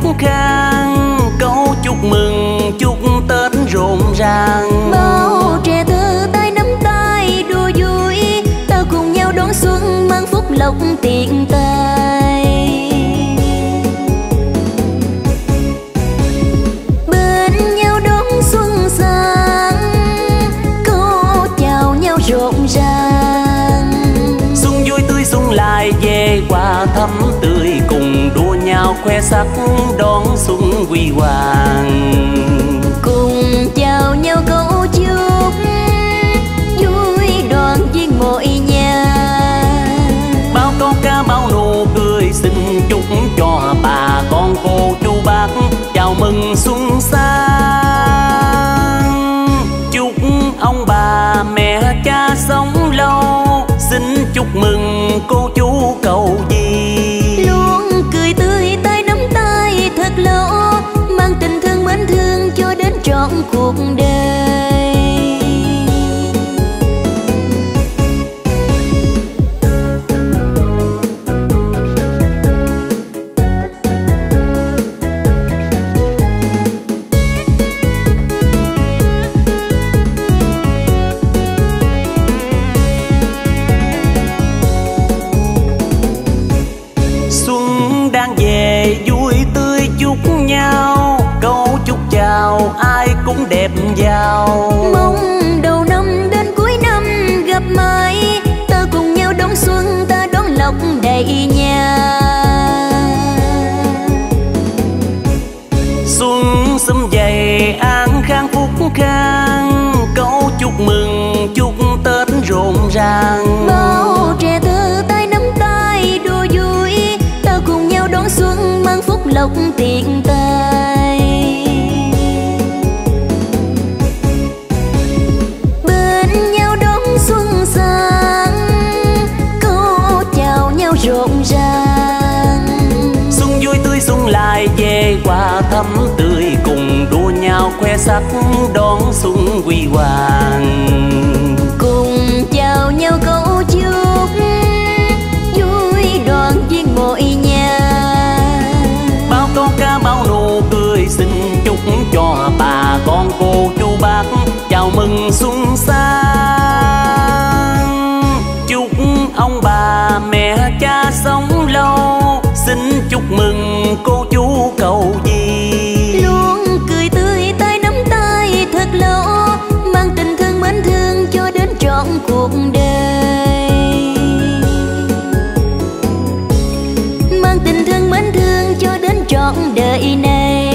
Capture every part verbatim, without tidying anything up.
khang, câu chúc mừng chúc Tết rộn ràng. Bao trẻ thơ tay nắm tay đùa vui, ta cùng nhau đón xuân mang phúc lộc tiện tay. Bên nhau đón xuân sang, câu chào nhau rộn ràng. Xuân vui tươi xuân lại về, quà thắm tươi cùng đua nhau khoe sắc đón xuân huy hoàng. Cùng chào nhau câu chúc vui đoàn viên mọi nhà. Bao câu ca bao nụ cười xin chúc cho bà con cô chú bác chào mừng xuân sang. Chúc ông bà mẹ cha sống lâu, xin chúc mừng cô chú cầu gì. Luôn cười tươi tay nắm tay thật lâu, mang tình thương mến thương cho đến trọn cuộc đời. Xuân đang về vui tươi chúc nhau, câu chúc chào ai cũng đẹp giàu. Mong đầu năm đến cuối năm gặp mãi, ta cùng nhau đón xuân ta đón lộc đầy nhà. Xuân sum vầy an khang phúc khang, câu chúc mừng chúc Tết rộn ràng. Bao trẻ thơ tay nắm tay đùa vui, ta cùng nhau đón xuân mang phúc lộc tiện tay. Bên nhau đón xuân sang, câu chào nhau rộn ràng. Xuân vui tươi xuân lại về, quà thắm tươi cùng đua nhau khoe sắc đón xuân huy hoàng. Cùng chào nhau câu chúc vui đoàn viên mọi nhà. Bao câu ca bao nụ cười xin chúc cho bà con cô chú bác chào mừng xuân sang. Chúc ông bà mẹ cha sống lâu, xin chúc mừng cô chú cầu gì. Luôn cười tươi tay nắm tay thật lâu, mang tình thương mến thương cho đến trọn cuộc đời. Mang tình thương mến thương cho đến trọn đời này.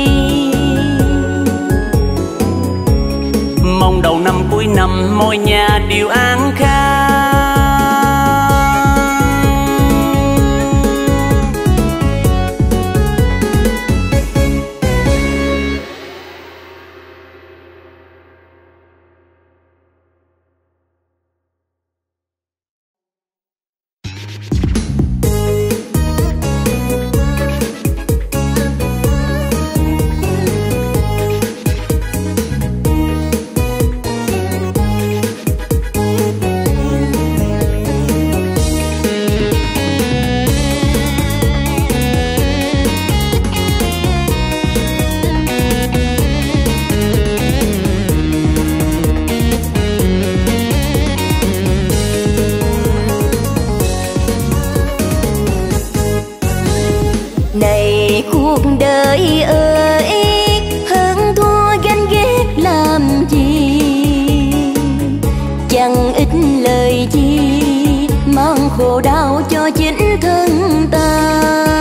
Mong đầu năm cuối năm mọi nhà đều an khang. Này cuộc đời ơi, hơn thua ganh ghét làm gì, chẳng ít lời chi mang khổ đau cho chính thân ta.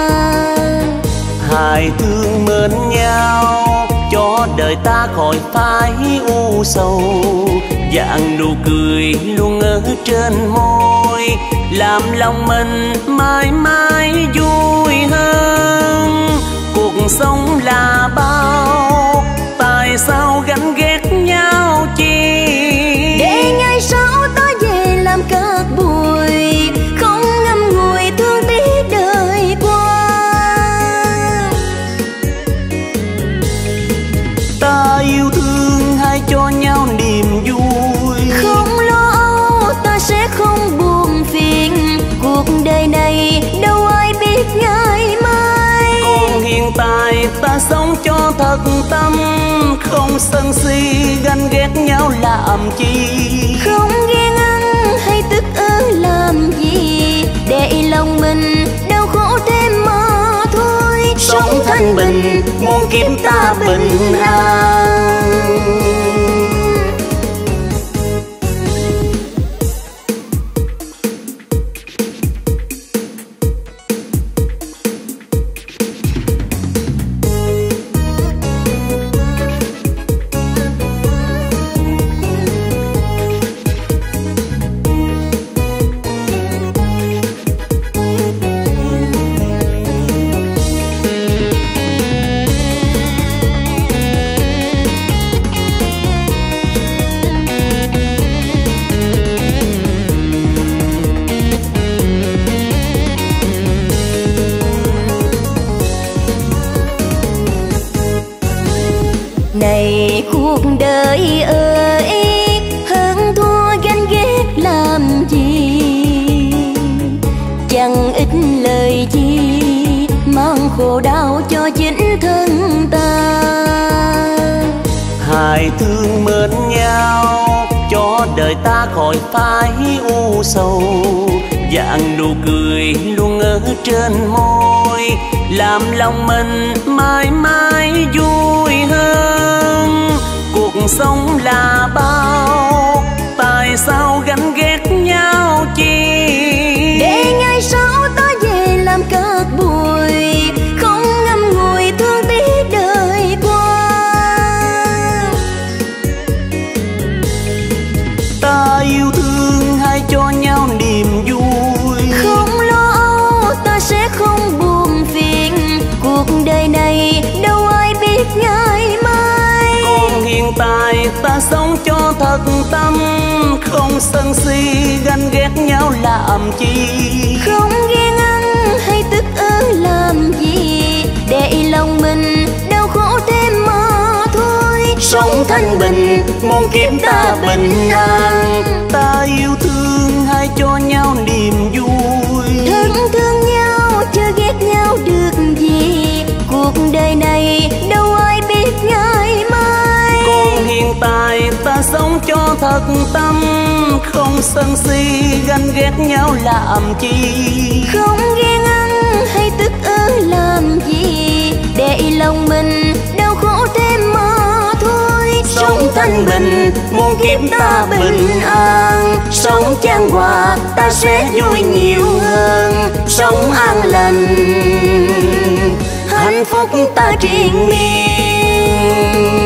Hai thương mến nhau cho đời ta khỏi phải u sầu, dạng nụ cười luôn ở trên môi làm lòng mình mãi mãi vui hơn. Cuộc sống là bao, tại sao ganh ghét nhau chi, để ngày sau ta về làm cát bụi, không ngậm ngùi thương tiếc đời qua. Ta yêu thương hay cho nhau niềm vui, không lo âu ta sẽ không buồn phiền. Cuộc đời này đâu ai biết ngày mai, còn hiện tại sống cho thật tâm, không sân si ganh ghét nhau làm chi. Không ghen ăn hay tức ớ làm gì, để lòng mình đau khổ thêm mà thôi. Sống thanh bình muôn kiếp ta bình an. Này cuộc đời ơi, hơn thua ganh ghét làm gì, chẳng ích lời chi mang khổ đau cho chính thân ta. Hai thương mến nhau cho đời ta khỏi phải u sầu, dạng nụ cười luôn ở trên môi, làm lòng mình mãi mãi vui hơn. Cuộc sống là bao, tại sao ganh ghét nhau chi? Để ngày sau ta về làm cát bụi, không ngâm ngùi thương tiếc đời qua. Ta yêu thương hay cho nhau niềm vui, không lo âu ta sẽ không buồn phiền. Cuộc đời này đâu ai biết ngày mai. còn hiện tại ta sống cho thật tâm, không sân si ganh ghét nhau làm chi. Không ghen ăn hay tức ớ làm gì, để lòng mình đau khổ thêm mà thôi. Sống thanh bình muôn kiếp ta bình an. Ta yêu thương hay cho nhau niềm vui, Thân thương nhau chưa ghét nhau được gì. Cuộc đời này đâu ai biết ngày mai. còn hiện tại ta sống cho thật tâm, không sân si ganh ghét nhau làm chi. Không ghen ăn hay tức ớ làm gì, để lòng mình đau khổ thêm mà thôi. Sống thanh bình muôn kiếp ta bình an. Sống chan hòa ta sẽ vui nhiều hơn. Sống an lành hạnh phúc ta triền miên.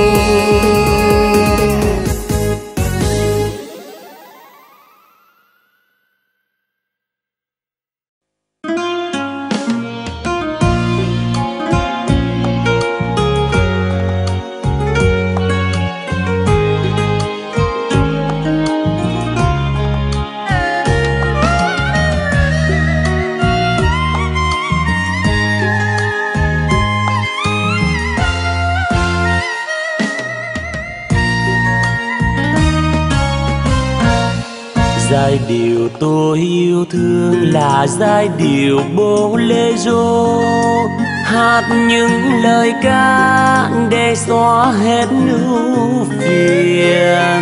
Giai điệu tôi yêu thương là giai điệu bolero, hát những lời ca để xóa hết ưu phiền.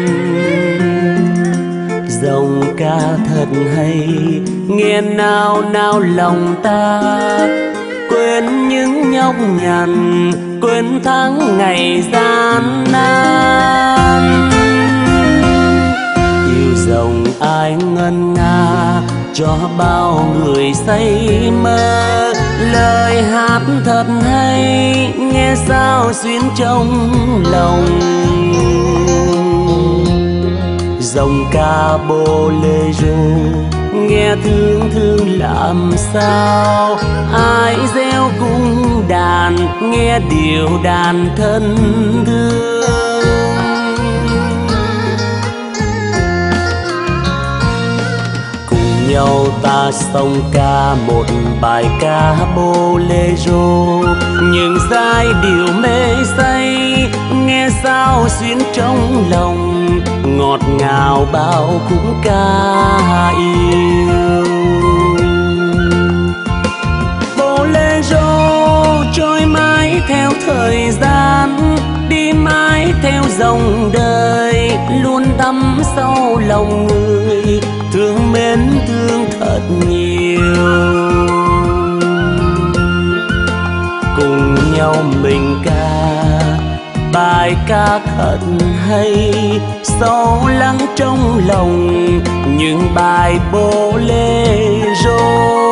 Dòng ca thật hay nghe nao nao lòng ta, quên những nhọc nhằn, quên tháng ngày gian nan. Dòng ai ngân nga cho bao người say mơ, lời hát thật hay nghe sao xuyến trong lòng. Dòng ca bolero nghe thương thương làm sao, ai reo cung đàn nghe điệu đàn thân thương. Nhau ta song ca một bài ca bolero, những giai điệu mê say nghe sao xuyến trong lòng, ngọt ngào bao khúc ca yêu. Bolero trôi mãi theo thời gian, đi mãi theo dòng đời, luôn thắm sâu lòng người, thương mến thương thật nhiều. Cùng nhau mình ca bài ca thật hay, sâu lắng trong lòng những bài bolero.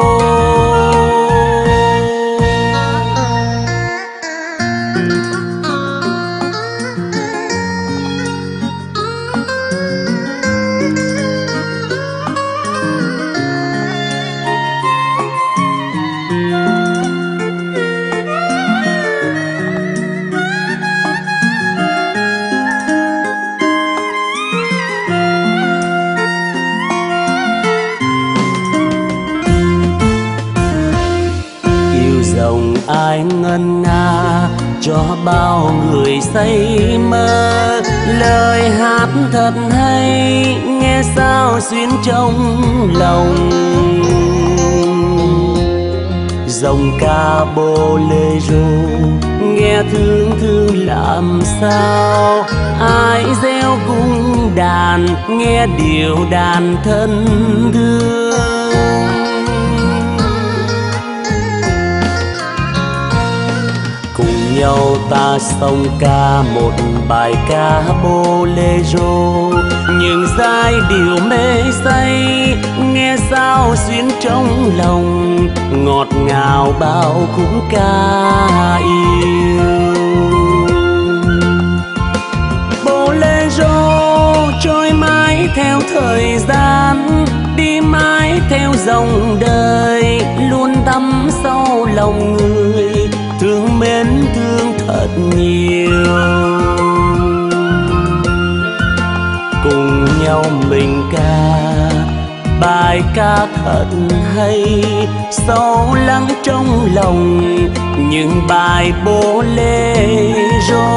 Ai ngân nga cho bao người say mơ, lời hát thật hay nghe sao xuyến trong lòng. Dòng ca bolero nghe thương thương làm sao, ai reo cung đàn nghe điệu đàn thân thương. Cùng nhau ta song ca một bài ca bolero, những giai điệu mê say nghe sao xuyến trong lòng, ngọt ngào bao khúc ca yêu. Bolero trôi mãi theo thời gian, đi mãi theo dòng đời, luôn thắm sâu lòng người, thương mến thương thật nhiều. Cùng nhau mình ca bài ca thật hay, sâu lắng trong lòng những bài bolero.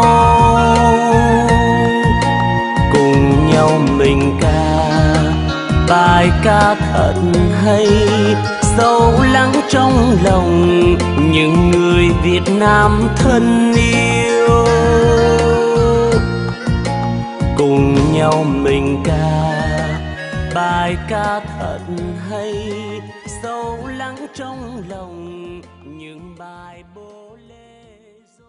Cùng nhau mình ca bài ca thật hay, sâu lắng trong lòng những người Việt Nam thân yêu. Cùng nhau mình ca bài ca thật hay, sâu lắng trong lòng những bài bolero.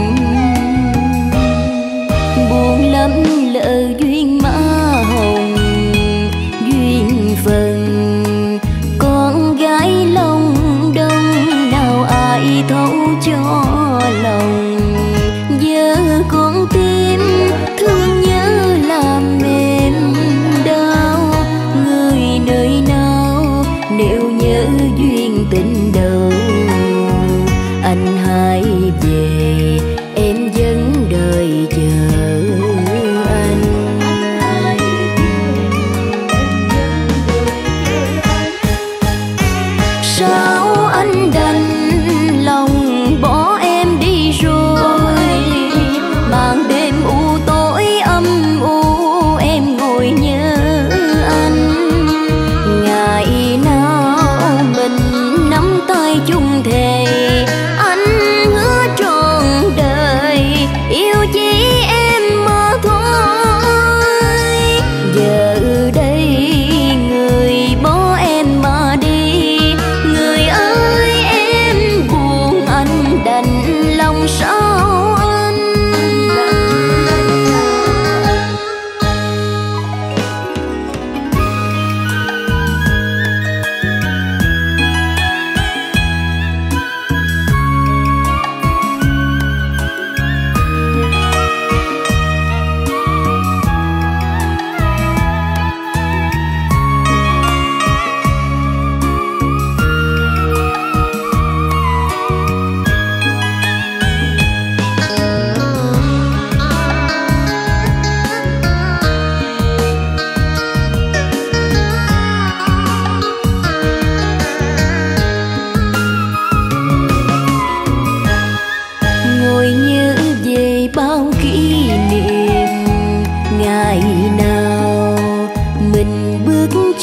Buồn lắm lỡ duyên má hồng,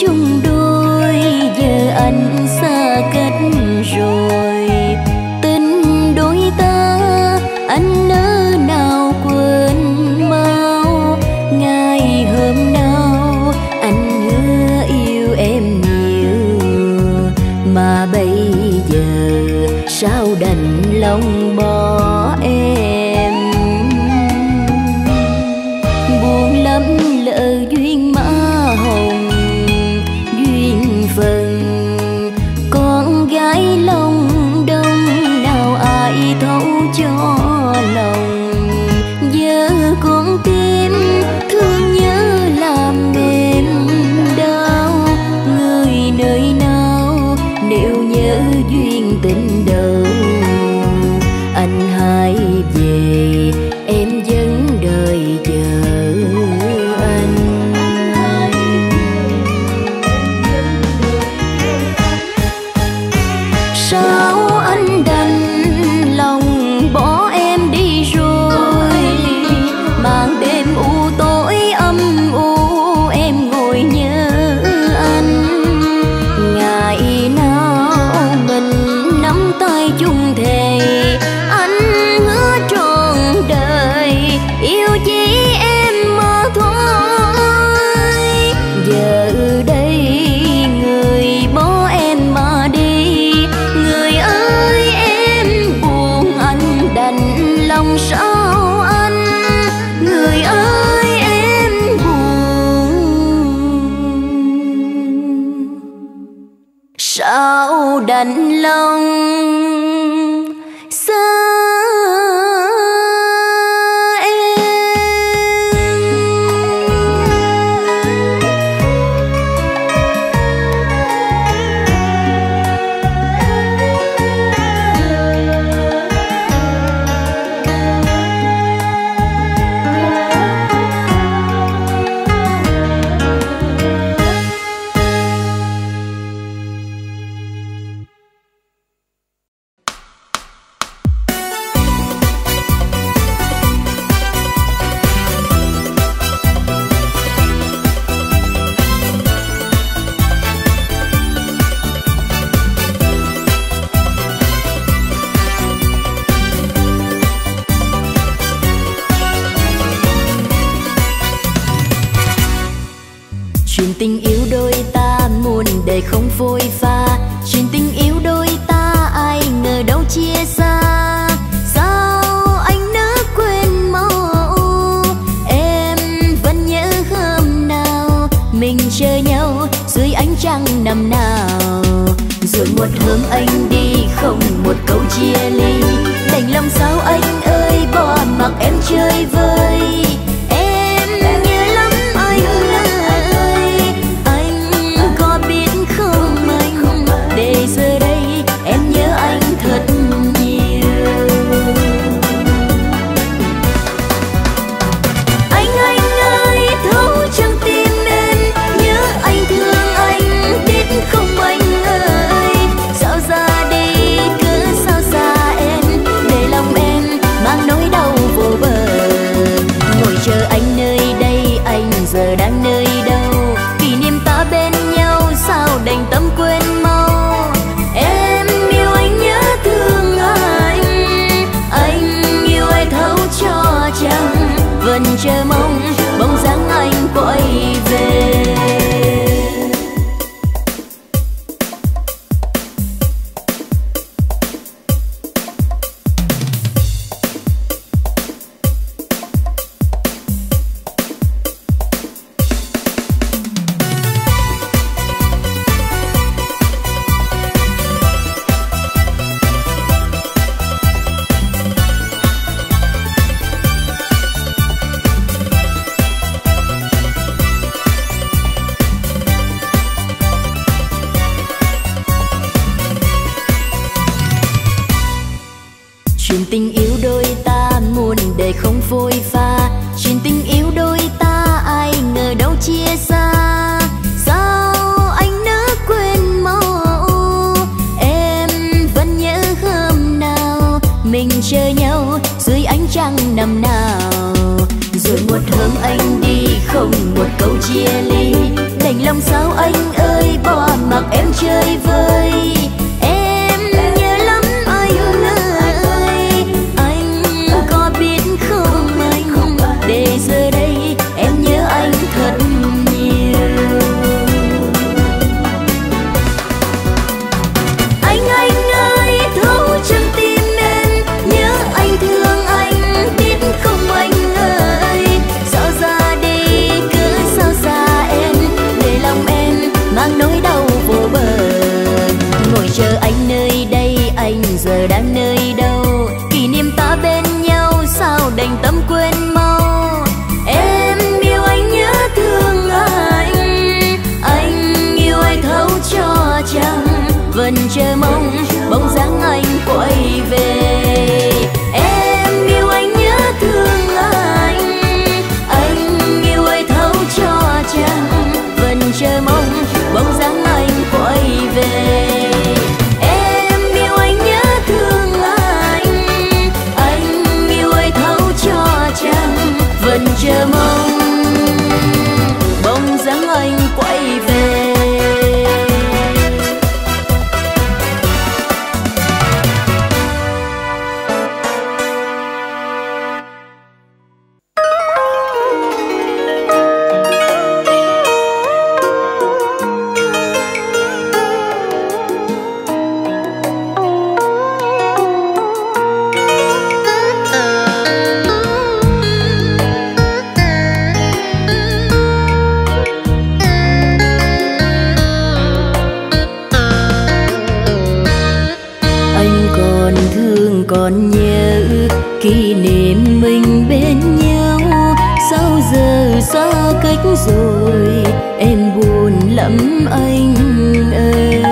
chung đôi, giờ anh xa cách rồi. Tình đôi ta anh nỡ nào quên mau. Ngày hôm nào anh hứa yêu em nhiều, mà bây giờ sao đành lòng bỏ em. Buồn lắm lỡ duyên má hồng, duyên phần con gái lòng đông, nào ai thấu cho lòng. Giờ con tim thương nhớ làm mềm đau, người nơi nào nếu nhớ duyên tình đầu. Anh hãy về em vẫn đợi chờ anh. Sao anh đành lòng bỏ em đi rồi, màn đêm u tối âm u em ngồi nhớ anh. Ngày nào mình nắm tay chung thề, anh hứa trọn đời yêu chỉ em mà thôi. Giờ đây người bỏ em mà đi, người ơi em buồn anh đành lòng sao anh. Người ơi em buồn sao đành lòng xa tình yêu đôi ta muôn đời không phôi pha. Chuyện tình yêu đôi ta ai ngờ đâu chia xa. Sao anh nỡ quên mau, em vẫn nhớ hôm nào mình chờ nhau dưới ánh trăng năm nào. Rồi một hôm anh đi không một câu chia ly, đành lòng sao anh ơi bỏ mặc em chơi vơi. Giờ đây em nhớ anh thật nhiều. Anh anh ơi thấu trong tim em, nhớ anh thương anh biết không anh ơi. Sao ra đi cứ sao xa em, để lòng em mang nỗi đau vô bờ. Ngồi chờ anh nơi đây anh giờ đang nơi đâu, kỷ niệm ta bên nhau sao đành tâm quên mau. Vẫn chờ mong bóng dáng anh quay về. Chuyện tình yêu đôi ta muôn đời không phôi pha. Chuyện tình yêu đôi ta ai ngờ đâu chia xa. Sao anh nỡ quên mau, em vẫn nhớ hôm nào mình chờ nhau dưới ánh trăng năm nào. Rồi một hôm anh đi không một câu chia ly, đành lòng sao anh chơi vơi. Em nhớ lắm anh ơi, anh có biết không anh, để giờ đây em nhớ anh thật nhiều. Anh anh ơi thấu trong tim em, nhớ anh thương anh biết không anh ơi. Sao ra đi cứ sao xa em, để lòng em mang nỗi đau vô bờ. Ngồi chờ anh nơi đây, anh giờ đang nơi đâu? Kỷ niệm ta bên nhau sao đành tâm quên mau. Em yêu anh nhớ thương anh, anh yêu anh thấu cho chẳng. Vẫn chờ mong bóng dáng anh quay về. Em yêu anh nhớ thương anh, anh yêu anh thấu cho chẳng. Vẫn chờ mong bóng dáng anh quay về. Em yêu anh nhớ thương anh, anh yêu anh thấu cho chẳng. Vẫn chờ mong bóng dáng anh quay về. Còn nhớ kỷ niệm mình bên nhau, sao giờ xa cách rồi em buồn lắm anh ơi.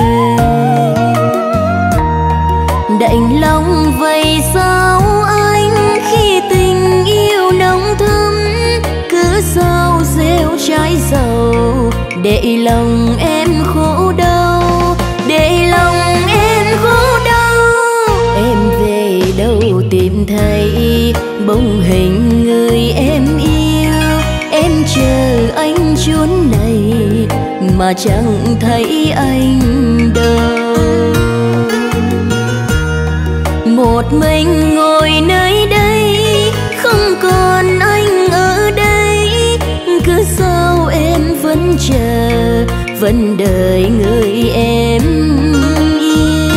Đành lòng vậy sao anh, khi tình yêu nồng thắm cứ sao gieo trái dầu, để lòng em khổ đau, để lòng em khổ đau. Em về đâu tìm thấy bóng hình người em yêu, em chờ anh chốn này mà chẳng thấy anh đâu. Một mình ngồi nơi đây, không còn anh ở đây, cứ sao em vẫn chờ, vẫn đợi người em yêu.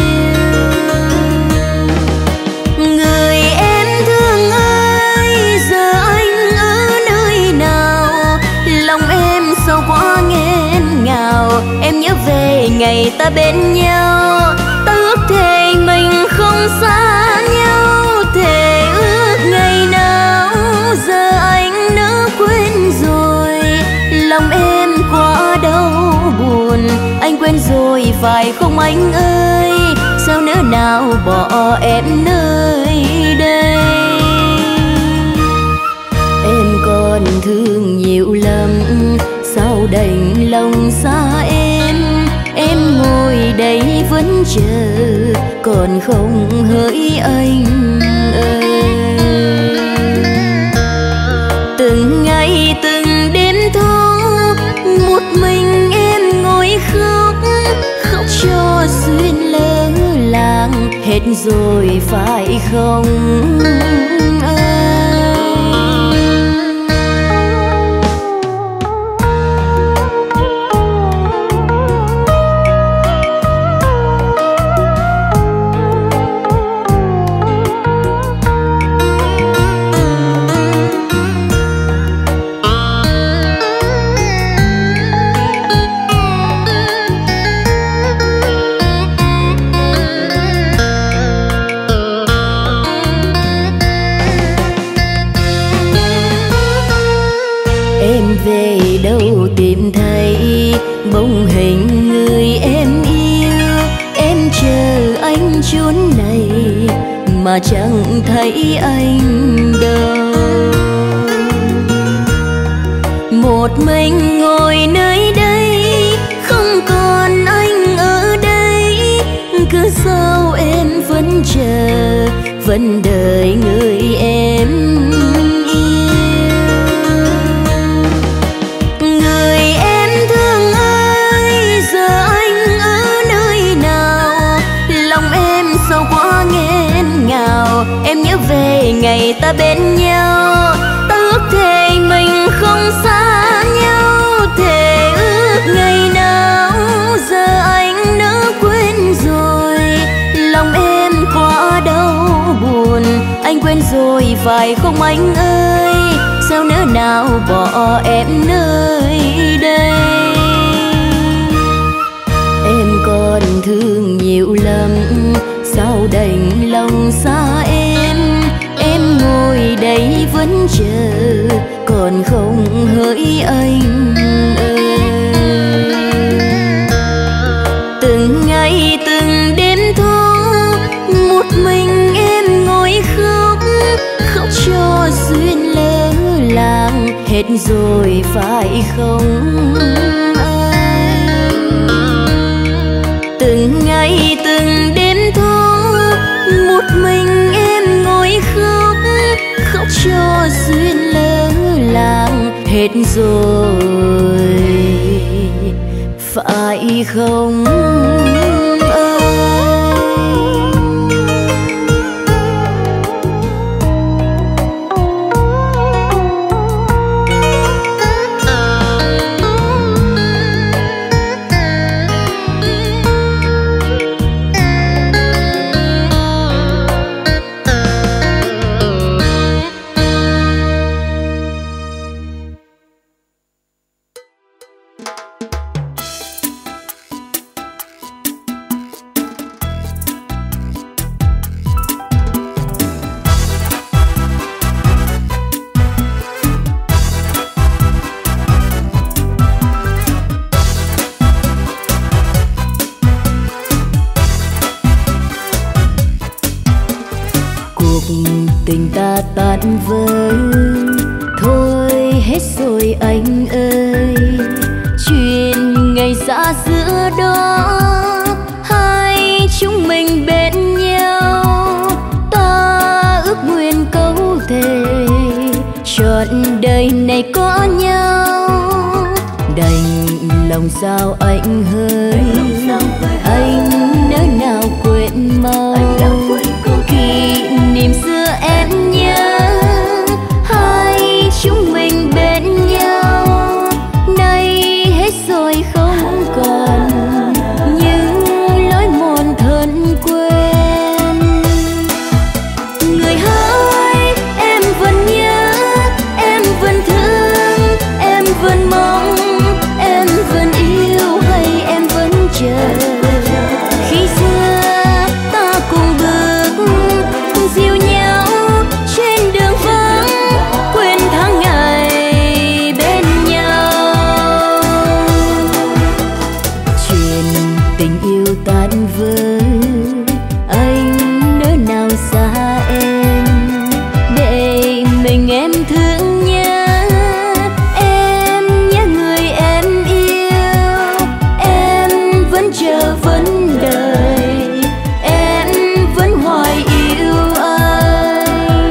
Người em thương ơi, giờ anh ở nơi nào? Lòng em sâu quá nghẹn ngào, em nhớ về ngày ta bên nhau. Ta ước thề mình không xa nhau, thề ước ngày nào. Giờ anh đã quên rồi, lòng em quá đau buồn. Anh quên rồi phải không anh ơi? Sao nỡ nào bỏ em nơi đây? Em còn thương nhiều lắm, sao đành lòng xa em? Em ngồi đây vẫn chờ, còn không hỡi anh ơi. Từng ngày từng đêm thâu, một mình em ngồi khóc, khóc cho duyên lỡ làng hết rồi phải không anh? Về đâu tìm thấy bóng hình người em yêu, em chờ anh chốn này mà chẳng thấy anh đâu. Một mình ngồi nơi đây, không còn anh ở đây, cứ sao em vẫn chờ, vẫn đợi người em yêu. Người em thương ơi, giờ anh ở nơi rồi phải không anh ơi? Sao nỡ nào bỏ em nơi đây? Em còn thương nhiều lắm, sao đành lòng xa em? Em ngồi đây vẫn chờ, còn không hỡi anh ơi. Từng ngày từng đêm thâu, một mình em ngồi khóc, khóc cho duyên lỡ làng hết rồi phải không anh? Từng ngày từng đêm thâu, một mình em ngồi khóc, khóc cho duyên lỡ làng hết rồi phải không anh? Tình ta tan vỡ thôi hết rồi anh ơi. Chuyện ngày xa xưa đó, hai chúng mình bên nhau, ta ước nguyện câu thề trọn đời này có nhau. Đành lòng sao anh hỡi, anh nỡ nào quên mau kỷ niệm xưa em nhớ. Hai chúng mình bên nhau, nay hết rồi không còn những lối mòn thân quen. Người hỡi, em vẫn nhớ, em vẫn thương, em vẫn mong, em vẫn yêu hay em vẫn chờ. Khi xưa ta cùng bước dìu nhau trên đường vắng, quên tháng ngày bên nhau. Chuyện tình yêu tan vỡ, anh nỡ nào xa em, để mình em thương nhớ. Em nhớ người em yêu, em vẫn chờ vẫn đợi, em vẫn hoài yêu anh.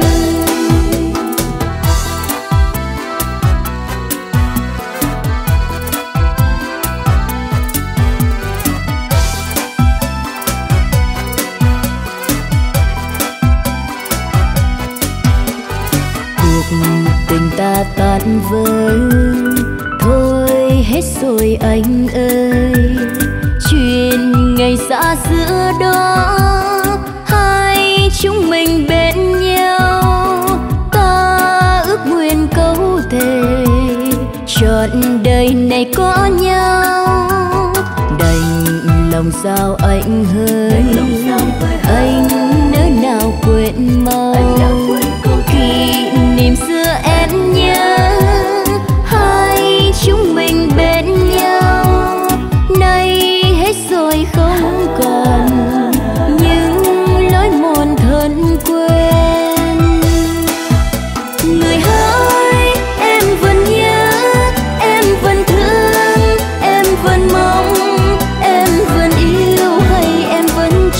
Cuộc tình ta tan vỡ thôi hết rồi anh ơi. Chuyện ngày xa xưa đó, hai chúng mình bên nhau, ta ước nguyện câu thề trọn đời này có nhau. Đành lòng sao anh hỡi, anh nỡ nào quên mau kỷ niệm xưa em nhớ. Hai chúng mình bên nhau, nay hết rồi không còn những lối mòn thân quen. Người hỡi, em vẫn nhớ, em vẫn thương, em vẫn mong, em vẫn yêu hay em vẫn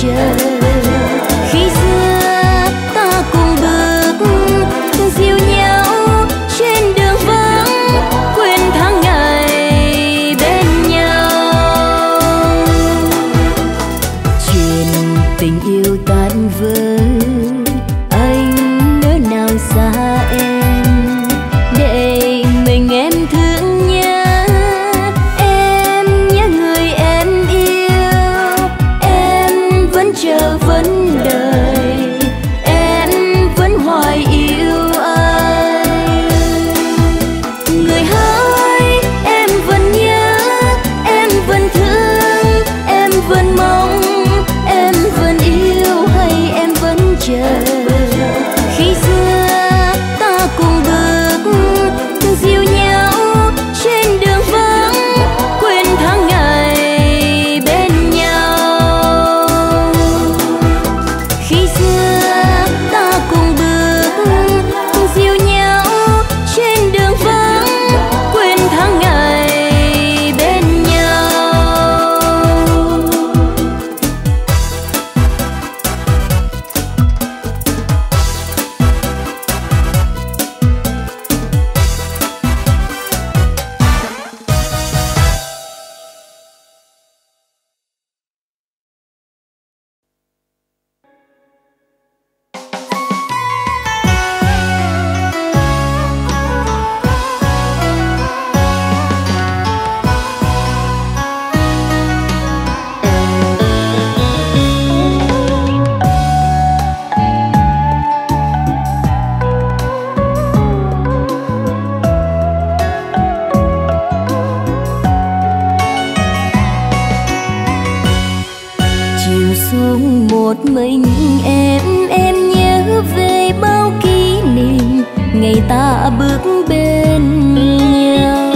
xuống một mình em, em nhớ về bao kỷ niệm ngày ta bước bên nhau.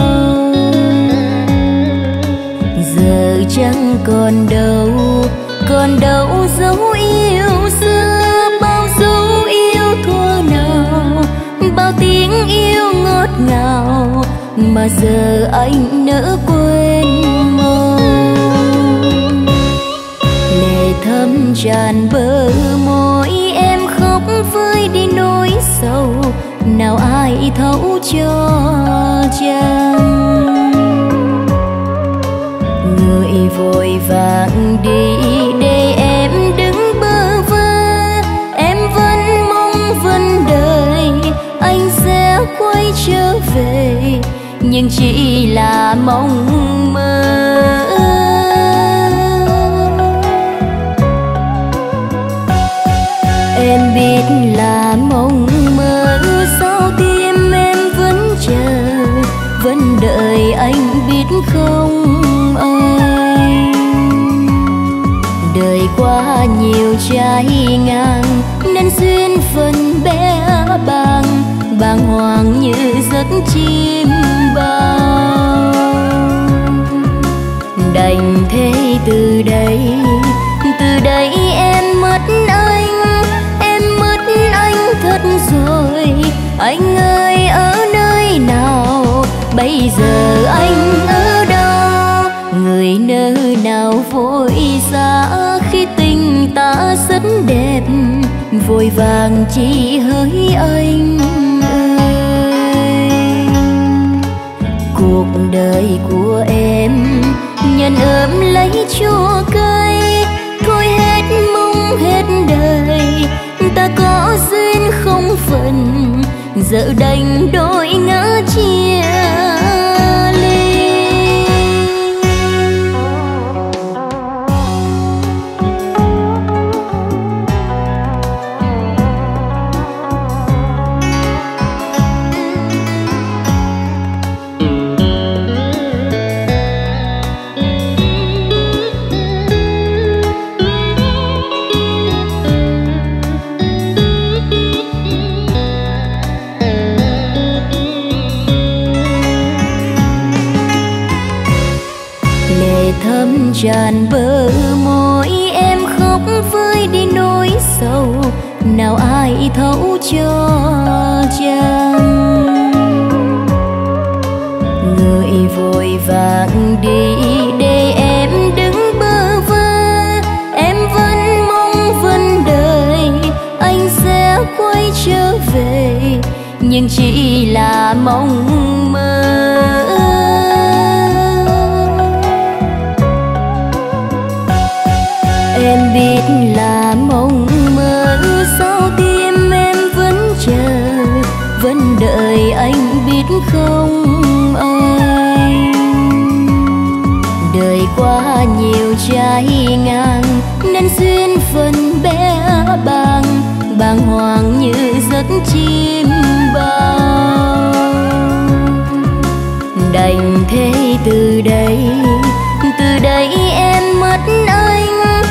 Giờ chẳng còn đâu, còn đâu dấu yêu xưa, bao dấu yêu thuở nào, bao tiếng yêu ngọt ngào mà giờ anh nỡ quên mong. Lệ thấm tràn bờ môi em khóc vơi đi nỗi sầu, nào ai thấu cho chăng. Người vội vàng đi để em đứng bơ vơ, em vẫn mong vẫn đợi anh sẽ quay trở về, nhưng chỉ là mong mơ. Em biết là mong mơ, sao tim em vẫn chờ, vẫn đợi anh biết không anh. Đời qua nhiều trái ngang nên duyên phần bé bàng, bàng hoàng như giấc chim bao. Đành thế từ đây, từ đây em mất anh, em mất anh thật rồi. Anh ơi ở nơi nào, bây giờ anh ở đâu? Người nơi nào vội xa khi tình ta rất đẹp, vội vàng chỉ hỡi anh ơi. Cuộc đời của em nhận ấm lấy chua cay, thôi hết mong hết đời ta có duyên không phận, giờ đành đôi ngã chia ly. Thấm tràn bờ môi em khóc vơi đi nỗi sầu, nào ai thấu cho chăng. Người vội vàng đi để em đứng bơ vơ, em vẫn mong vẫn đợi anh sẽ quay trở về, nhưng chỉ là mong mơ. Em biết là mong mơ, sao tim em vẫn chờ, vẫn đợi anh biết không anh. Đời qua nhiều trái ngang nên duyên phần bé bàng, bàng hoàng như giấc chim bao. Đành thế từ đây, từ đây em mất anh,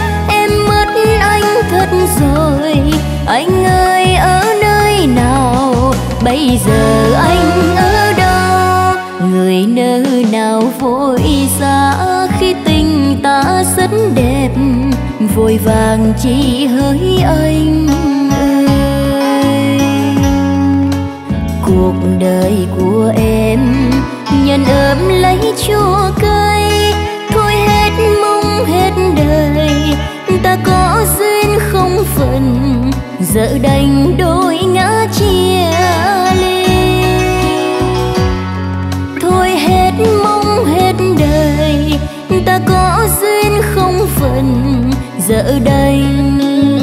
thật rồi. Anh ơi ở nơi nào, bây giờ anh ở đâu? Người nơi nào vội xa khi tình ta rất đẹp, vội vàng chỉ hỡi anh ơi. Cuộc đời của em nhận ấm lấy chua cay, thôi hết mong hết đời ta có duyên không phận, giờ đành đôi ngã chia ly. Thôi hết mong hết đời ta có duyên không phận, giờ đành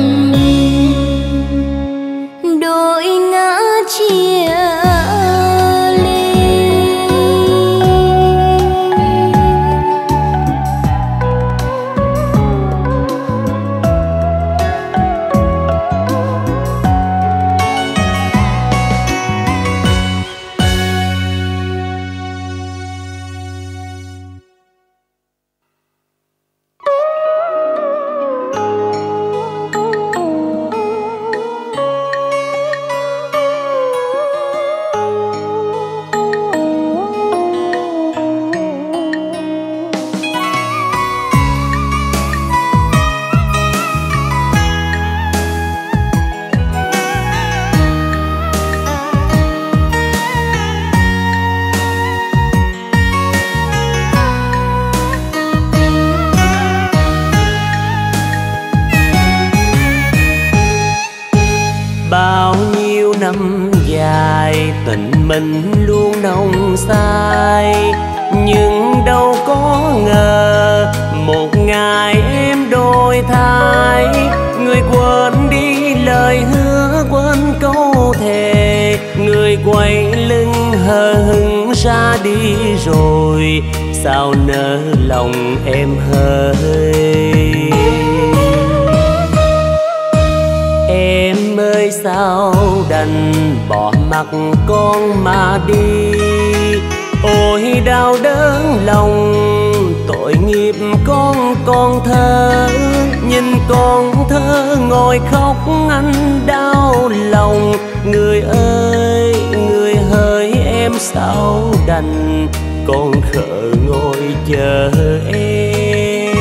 đôi ngã chia ly. hình mình luôn nồng say. Nhưng đâu có ngờ một ngày em đổi thay, người quên đi lời hứa, quên câu thề, người quay lưng hờ hững ra đi rồi. Sao nỡ lòng em hơi. Em ơi sao đành bỏ mặc con mà đi. Ôi đau đớn lòng tội nghiệp con con thơ. Nhìn con thơ ngồi khóc anh đau lòng. Người ơi người hỡi em sao đành con khờ ngồi chờ em.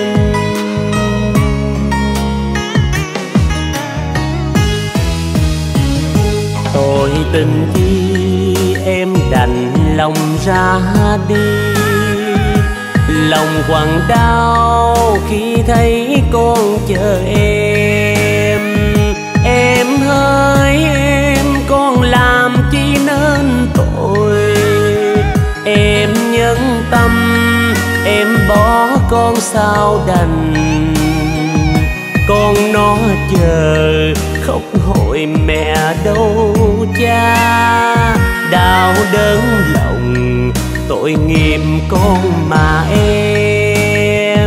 Tôi tình chi em đành lòng ra đi. Lòng quặn đau khi thấy con chờ em. Em hỡi em con làm chi nên tội. Em nhẫn tâm em bỏ con sao đành. Con nó chờ khóc hội mẹ đâu cha. Đau đớn lòng tội nghiệp con mà em.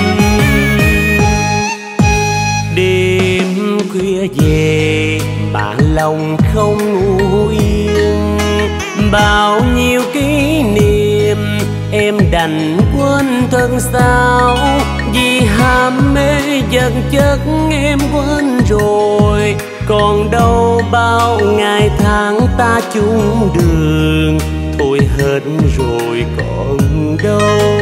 Đêm khuya về mà lòng không ngủ yên. Bao nhiêu kỷ niệm em đành quên thân sao. Vì ham mê vật chất em quên rồi. Còn đâu bao ngày tháng ta chung đường. Thôi hết rồi còn đâu.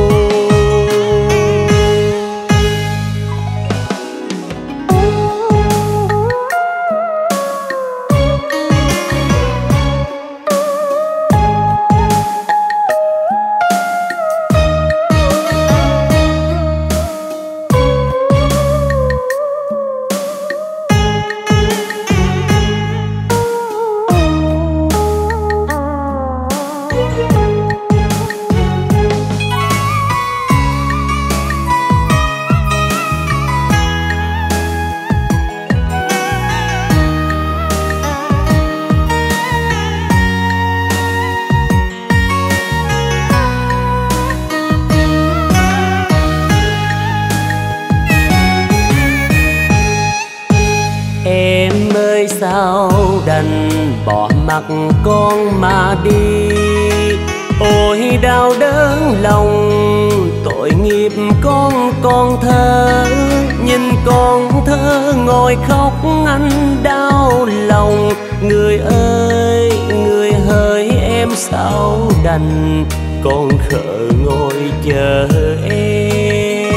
Sao đành bỏ mặc con mà đi. Ôi đau đớn lòng tội nghiệp con con thơ. Nhìn con thơ ngồi khóc anh đau lòng. Người ơi người hỡi em sao đành con khờ ngồi chờ em.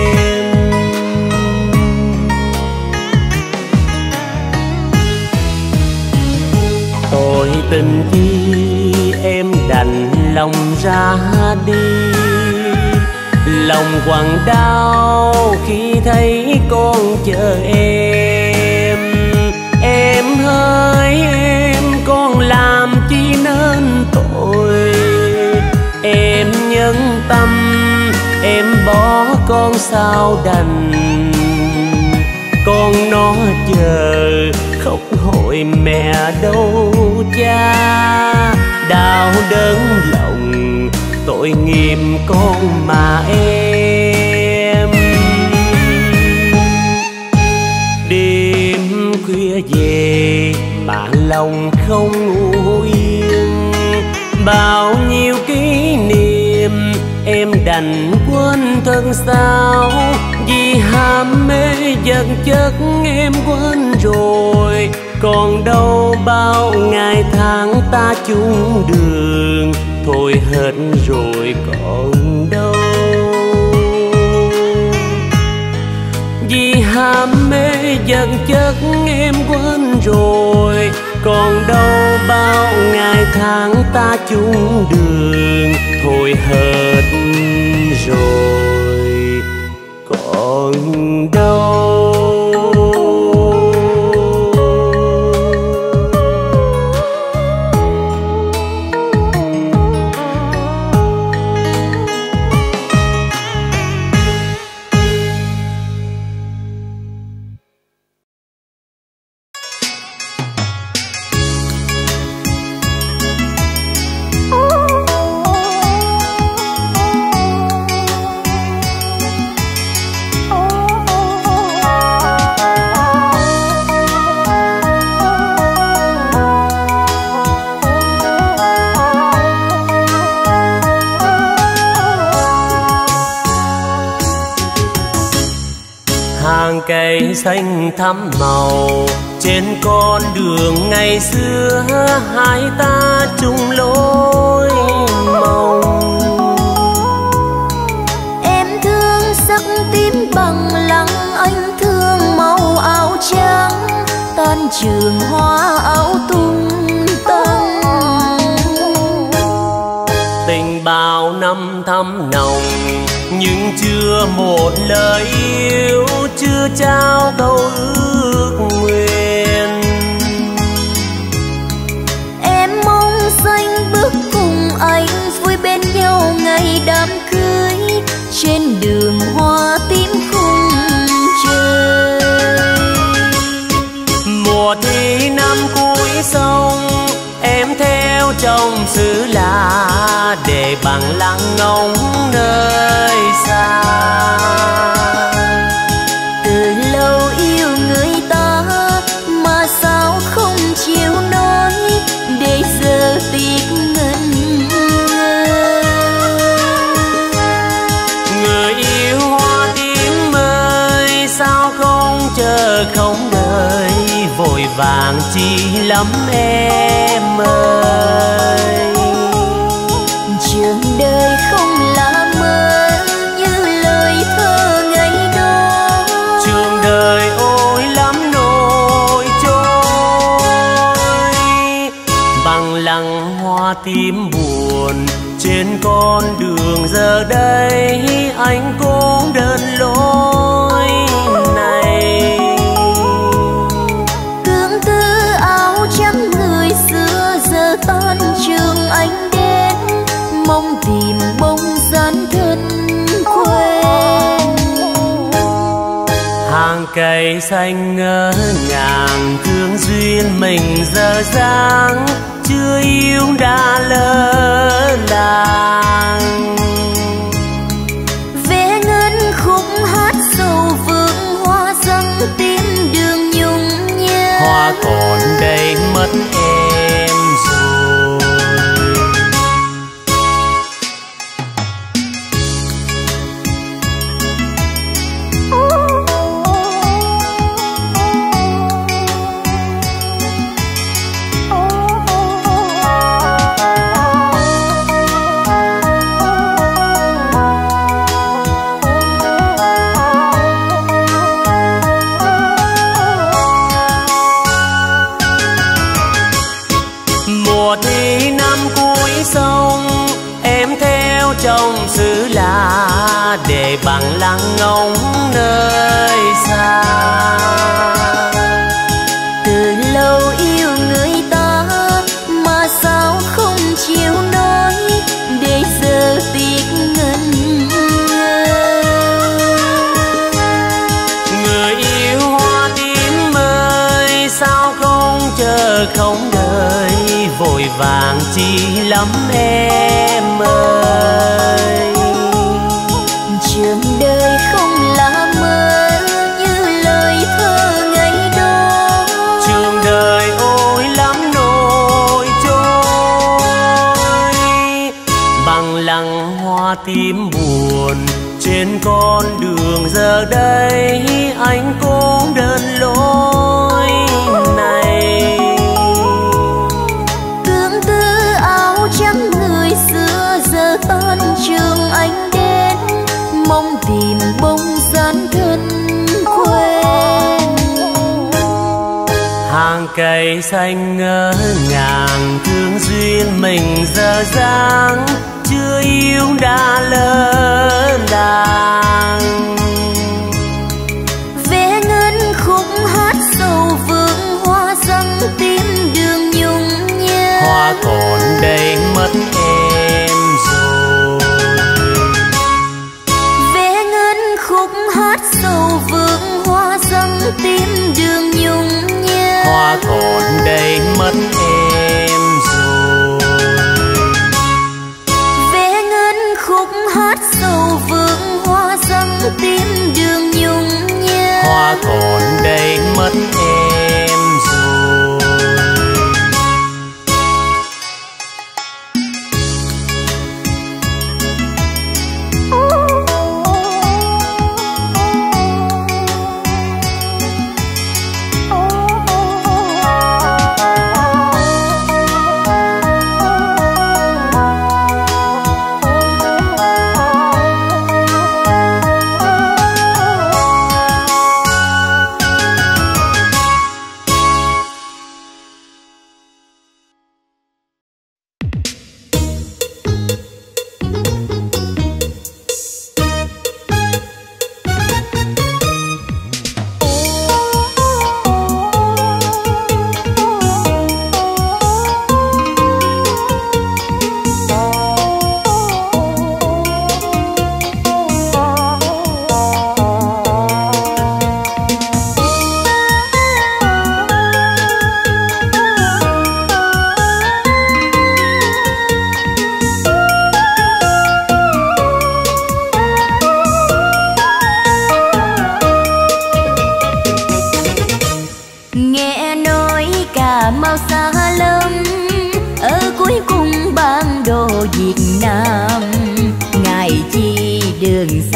Tôi tình chi em đành lòng ra đi. Lòng quặn đau khi thấy con chờ em. Em hỡi em con làm chi nên tội. Em nhẫn tâm em bỏ con sao đành. Con nó chờ khóc hội mẹ đâu cha. Đau đớn lòng tội nghiệp con mà em. Đêm khuya về mà lòng không ngủ yên. Bao nhiêu kỷ niệm em đành quên thân sao. Vì ham mê vật chất em quên rồi. Còn đâu bao ngày tháng ta chung đường. Thôi hết rồi còn đâu. Vì ham mê vật chất em quên rồi. Còn đâu bao ngày tháng ta chung đường. Thôi hết rồi còn đâu. hàng cây xanh thắm màu trên con đường ngày xưa, hai ta chung lối mong. Em thương sắc tím bằng lăng, anh thương màu áo trắng, tan trường hoa áo tung tăng. Tình bao năm thắm nồng nhưng chưa một lời yêu, chưa trao câu ước nguyện. Em mong xanh bước cùng anh vui bên nhau ngày đám cưới, trên đường hoa tím khung trời. Mùa thi năm cuối sông, em theo chồng xứ lạ để bằng lăng ngóng nơi xa. Từ lâu yêu người ta mà sao không chịu nói, để giờ tiếc ngần ngơ. Người yêu hoa tím ơi, sao không chờ không đợi, vội vàng chi lắm em ơi. Trường đời không là mơ như lời thơ ngày đó, trường đời ôi lắm nỗi trôi. Bằng lăng hoa tím buồn trên con đường giờ đây, anh cũng đơn lối này. tương tư áo trắng người xưa giờ tan trường anh đến, mong tìm bóng dáng thân quen. Hàng cây xanh ngỡ ngàng, thương duyên mình giờ dáng, chưa yêu đã lỡ làng. Vẽ ngân khúc hát sầu vương, hoa răng tím đường nhung nhớ. Hoa còn đây mất em rồi. Mùa thi năm cuối sông, em theo chồng xứ lạ để bằng lăng ngóng nơi xa. Từ lâu yêu người ta mà sao không chịu nói, để giờ tiếc ngần ngơ. Người yêu hoa tím ơi, sao không chờ không đợi, vội vàng chi lắm em ơi. Trường đời không là mơ như lời thơ ngày đó, trường đời ôi lắm nỗi trôi. Bằng lăng hoa tím buồn trên con đường giờ đây, anh cũng đơn lối này. tương tư áo trắng người xưa giờ tan trường anh đến, mong tìm bóng dáng thân quen. Hàng cây xanh ngỡ ngàng, thương duyên mình giờ dáng, chưa yêu đã lỡ làng. Vẽ ngân khúc hát sầu vương, hoa răng tím đường nhung nhớ. Hoa còn đây mất em rồi. Vẽ ngân khúc hát sầu vương, hoa răng tím đường nhung nhớ. Hoa còn đây mất em rồi. Vẽ ngân khúc hát sầu vương, hoa răng tím đường nhung nhớ. Hoa còn đây mất em rồi.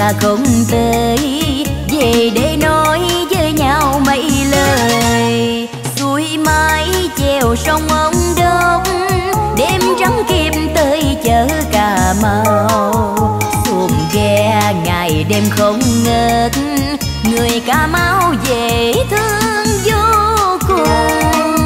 ta không tới, về để nói với nhau mấy lời. Xuôi mái chèo sông ông Đốc, đêm trắng kim tới chợ Cà Mau. Xuồng ghe ngày đêm không ngớt, người Cà Mau dễ thương vô cùng.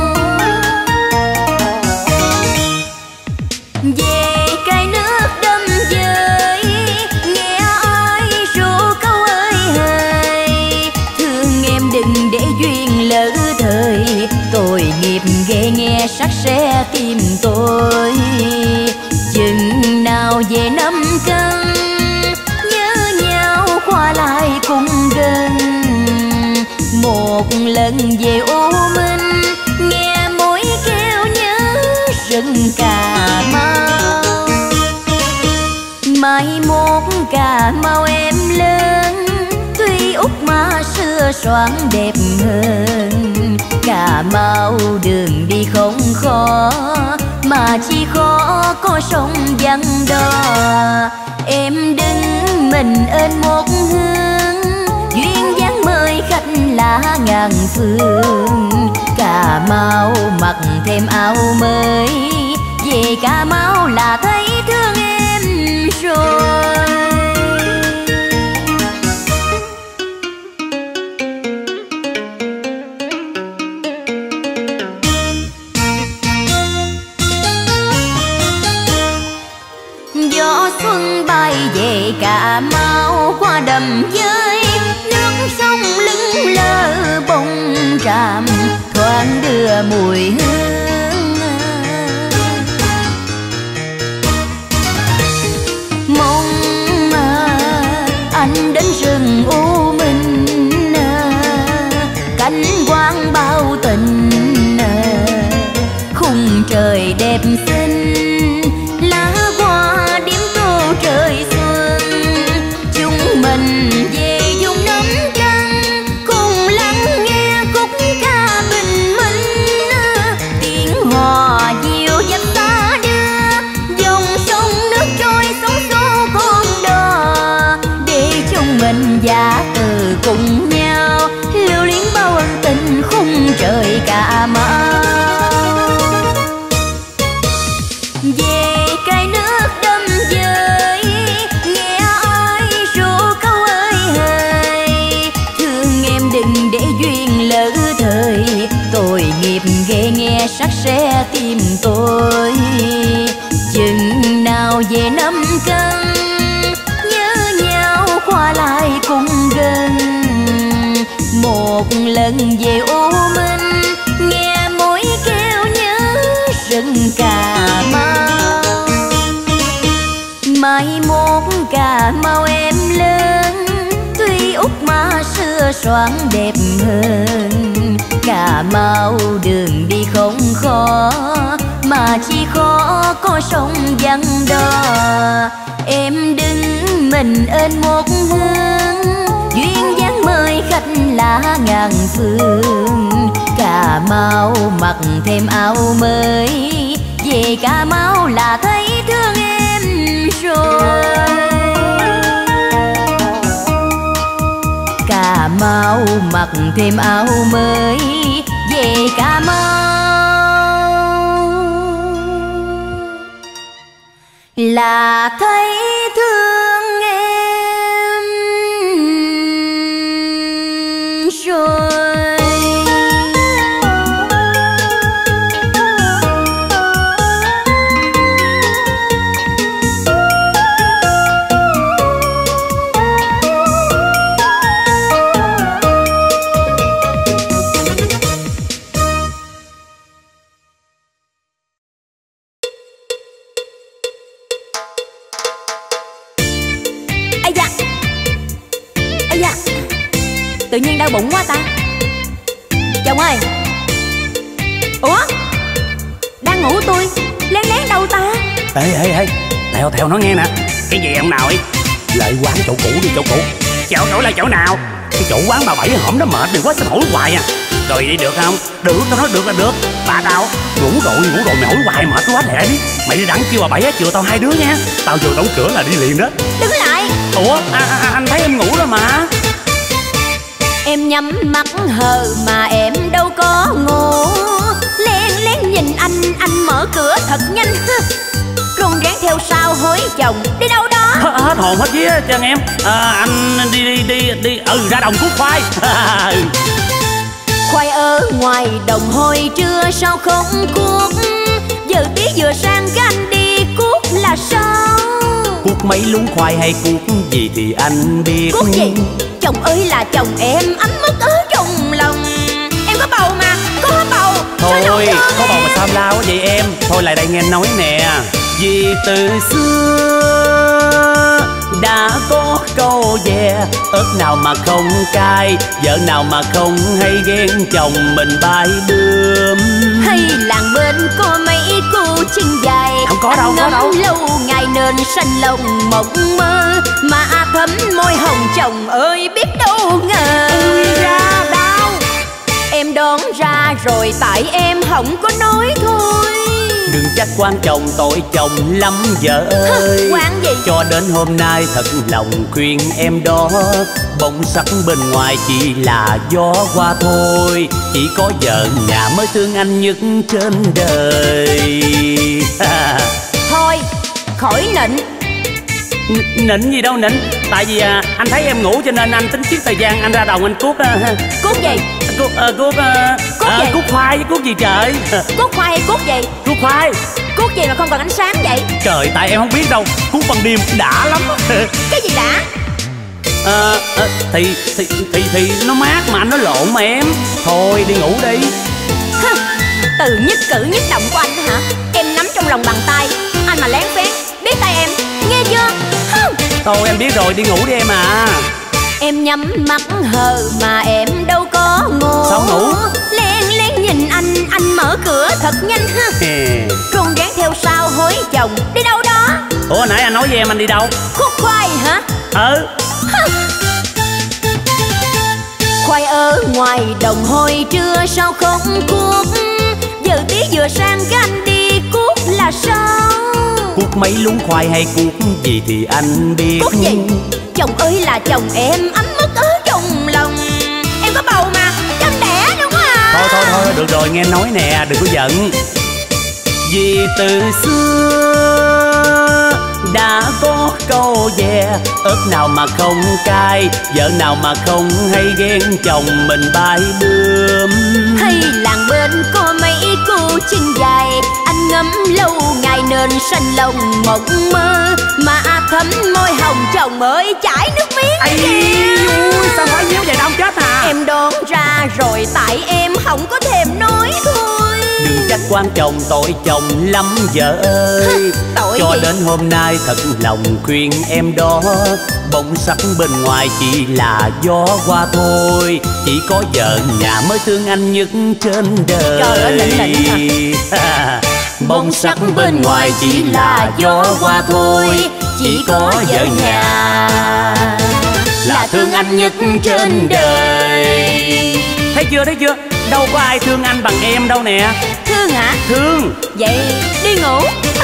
Về cái nước đâm giới, nghe ai ru câu ơi hời, thương em đừng để duyên lỡ thời, tội nghiệp ghê nghe sắc sẽ tìm tôi. Chừng nào về năm cân, nhớ nhau qua lại cùng gần, một lần về U Minh, nghe mối kêu nhớ rừng Cà Mau. Mai mốt Cà Mau em lớn, tuy út mà xưa xoan đẹp hơn. Cà Mau đường đi không khó, mà chỉ khó có sông vắng đò. Em đứng mình ên một hương, duyên dáng mời khách lá ngàn phương. Cà Mau mặc thêm áo mới, về Cà Mau là thấy thương em rồi. Gió xuân bay về Cà Mau qua đầm với nước sông lững lờ bông tràm, thoáng đưa mùi hương. Mong anh đến rừng U Minh, cánh quang bao tình, khung trời đẹp xinh, lá hoa điểm tô trời xuân. Chúng mình về vùng nắm trăng, cùng lắng nghe khúc ca bình minh. Tiếng hò diệu dập ta đưa, dòng sông nước trôi sóng xô con đò. Để chúng mình giả từ cùng nhau, lưu luyến bao ân tình khung trời Cà Mau. Về cái nước đâm giới, nghe ai ru câu ơi hời, thương em đừng để duyên lỡ thời, tội nghiệp ghê nghe sắc sẽ tìm tôi. Chừng nào về năm cân, nhớ nhau qua lại cùng gần, một lần về U Minh, nghe mối kêu nhớ rừng Cà Mau. Mai mốt Cà Mau em lớn, tuy út mà xưa xoan đẹp hơn. Cà Mau đường đi không khó, mà chỉ khó có sông vắng đò. Em đứng mình ên một hương, duyên dáng mời khách lá ngàn phương. Cà Mau mặc thêm áo mới, về Cà Mau là thấy thương em rồi. Cà Mau mặc thêm áo mới, về Cà Mau là thấy thương em rồi. Tự nhiên đau bụng quá ta. Chồng ơi. Ủa, đang ngủ tôi lén lén đâu ta? Ê ê ê, theo theo nó nghe nè. Cái gì ông nào ấy? Lại quán chỗ cũ đi, chỗ cũ. Chỗ cũ là chỗ nào? Cái chỗ quán bà Bảy hổm đó mệt đừng quá, sao hỏi hoài à. Rồi đi được không? Được, tao nói được là được. Bà tao ngủ rồi ngủ rồi mày hỏi hoài mệt quá lẹ đi. Mày đi đặng kêu bà Bảy chừa tao hai đứa nha. Tao vừa đóng cửa là đi liền đó. Đứng lại. Ủa à, à, anh thấy em ngủ rồi mà. Em nhắm mắt hờ mà em đâu có ngủ. Lén lén nhìn anh, anh mở cửa thật nhanh. Run rén theo sau hối chồng đi đâu đó. Hết, hết hồn hết vía chàng em. À, anh đi đi đi đi ừ ra đồng cuốc khoai. Khoai ở ngoài đồng hồi trưa sao không cuốc. Giờ tí vừa sang cái anh đi cuốc là sao? Cuốc mấy luống khoai hay cuốc gì thì anh biết. Cuốc gì? Chồng ơi là chồng em, ấm ức ở trong lòng. Em có bầu mà, có bầu. Thôi, có bầu mà sao lao quá vậy em. Thôi lại đây nghe nói nè. Vì từ xưa đã có câu về ớt nào mà không cay, vợ nào mà không hay ghen chồng mình bay bướm. Hay làng bên có mấy cô chân dài, không có đâu, có đâu. Lâu ngày nên xanh lòng mộng mơ, mà thấm môi hồng chồng ơi biết đâu ngờ. Ui ra đau. Em đoán ra rồi tại em không có nói thôi. Đừng trách quan chồng tội chồng lắm vợ ơi. Quan gì? Cho đến hôm nay thật lòng khuyên em đó, bông sắc bên ngoài chỉ là gió qua thôi. Chỉ có vợ nhà mới thương anh nhất trên đời. Thôi khỏi nịnh. N nịnh gì đâu nịnh. Tại vì à, anh thấy em ngủ cho nên anh tính chiếc thời gian anh ra đồng anh cuốc. À, cuốc gì? Cuốc à, cuốc à, cuốc, à, gì? Cuốc khoai với cuốc gì trời. Cuốc khoai hay cuốc gì? Cuốc khoai. Cuốc gì mà không cần ánh sáng vậy? Trời, tại em không biết đâu. Cuốc ban đêm đã lắm. Cái gì đã? À, à, thì, thì thì thì nó mát mà anh nói lộn mà em. Thôi đi ngủ đi. Từ nhất cử nhất động của anh hả? Em nắm trong lòng bàn tay. Anh mà lén phén biết tay em, nghe chưa? Thôi em biết rồi, đi ngủ đi em à. Em nhắm mắt hờ mà em đâu có ngủ. Sao ngủ? Lén lén nhìn anh, anh mở cửa thật nhanh. Run rén theo sau hối chồng đi đâu đó. Ủa nãy anh nói với em anh đi đâu? Cuốc khoai hả? Ừ. Khoai ở ngoài đồng hồi trưa sao không cuốc. Giờ tí vừa sang cái anh đi cuốc là sao? Cuốc mấy luống khoai hay cuốc gì thì anh biết. Cuốc gì? Chồng ơi là chồng em, ấm ức ở trong lòng. Em có bầu mà, chăm đẻ đúng không à? Thôi thôi thôi được rồi, nghe nói nè, đừng có giận. Vì từ xưa đã có câu về ớt nào mà không cay, vợ nào mà không hay ghen chồng mình bay bướm. Hay làng bên có mấy cô chân dài, anh ngắm lâu ngày nên xanh lòng mộng mơ, mà thấm môi hồng chồng ơi chảy nước miếng. Ây ui, sao phải nhéo vậy đâu chết hả? Em đoán ra rồi tại em không có thèm nói thôi. Đừng trách quan chồng tội chồng lắm vợ ơi. Tội cho gì? đến hôm nay thật lòng khuyên em đó, bông sắc bên ngoài chỉ là gió qua thôi. Chỉ có vợ nhà mới thương anh nhất trên đời. Trời ơi lĩnh lĩnh hả? Bông sắc bên ngoài chỉ là gió qua thôi. Chỉ có vợ nhà là thương anh nhất trên đời. Thấy chưa, thấy chưa? Đâu có ai thương anh bằng em đâu nè. Thương hả? Thương. Vậy đi ngủ.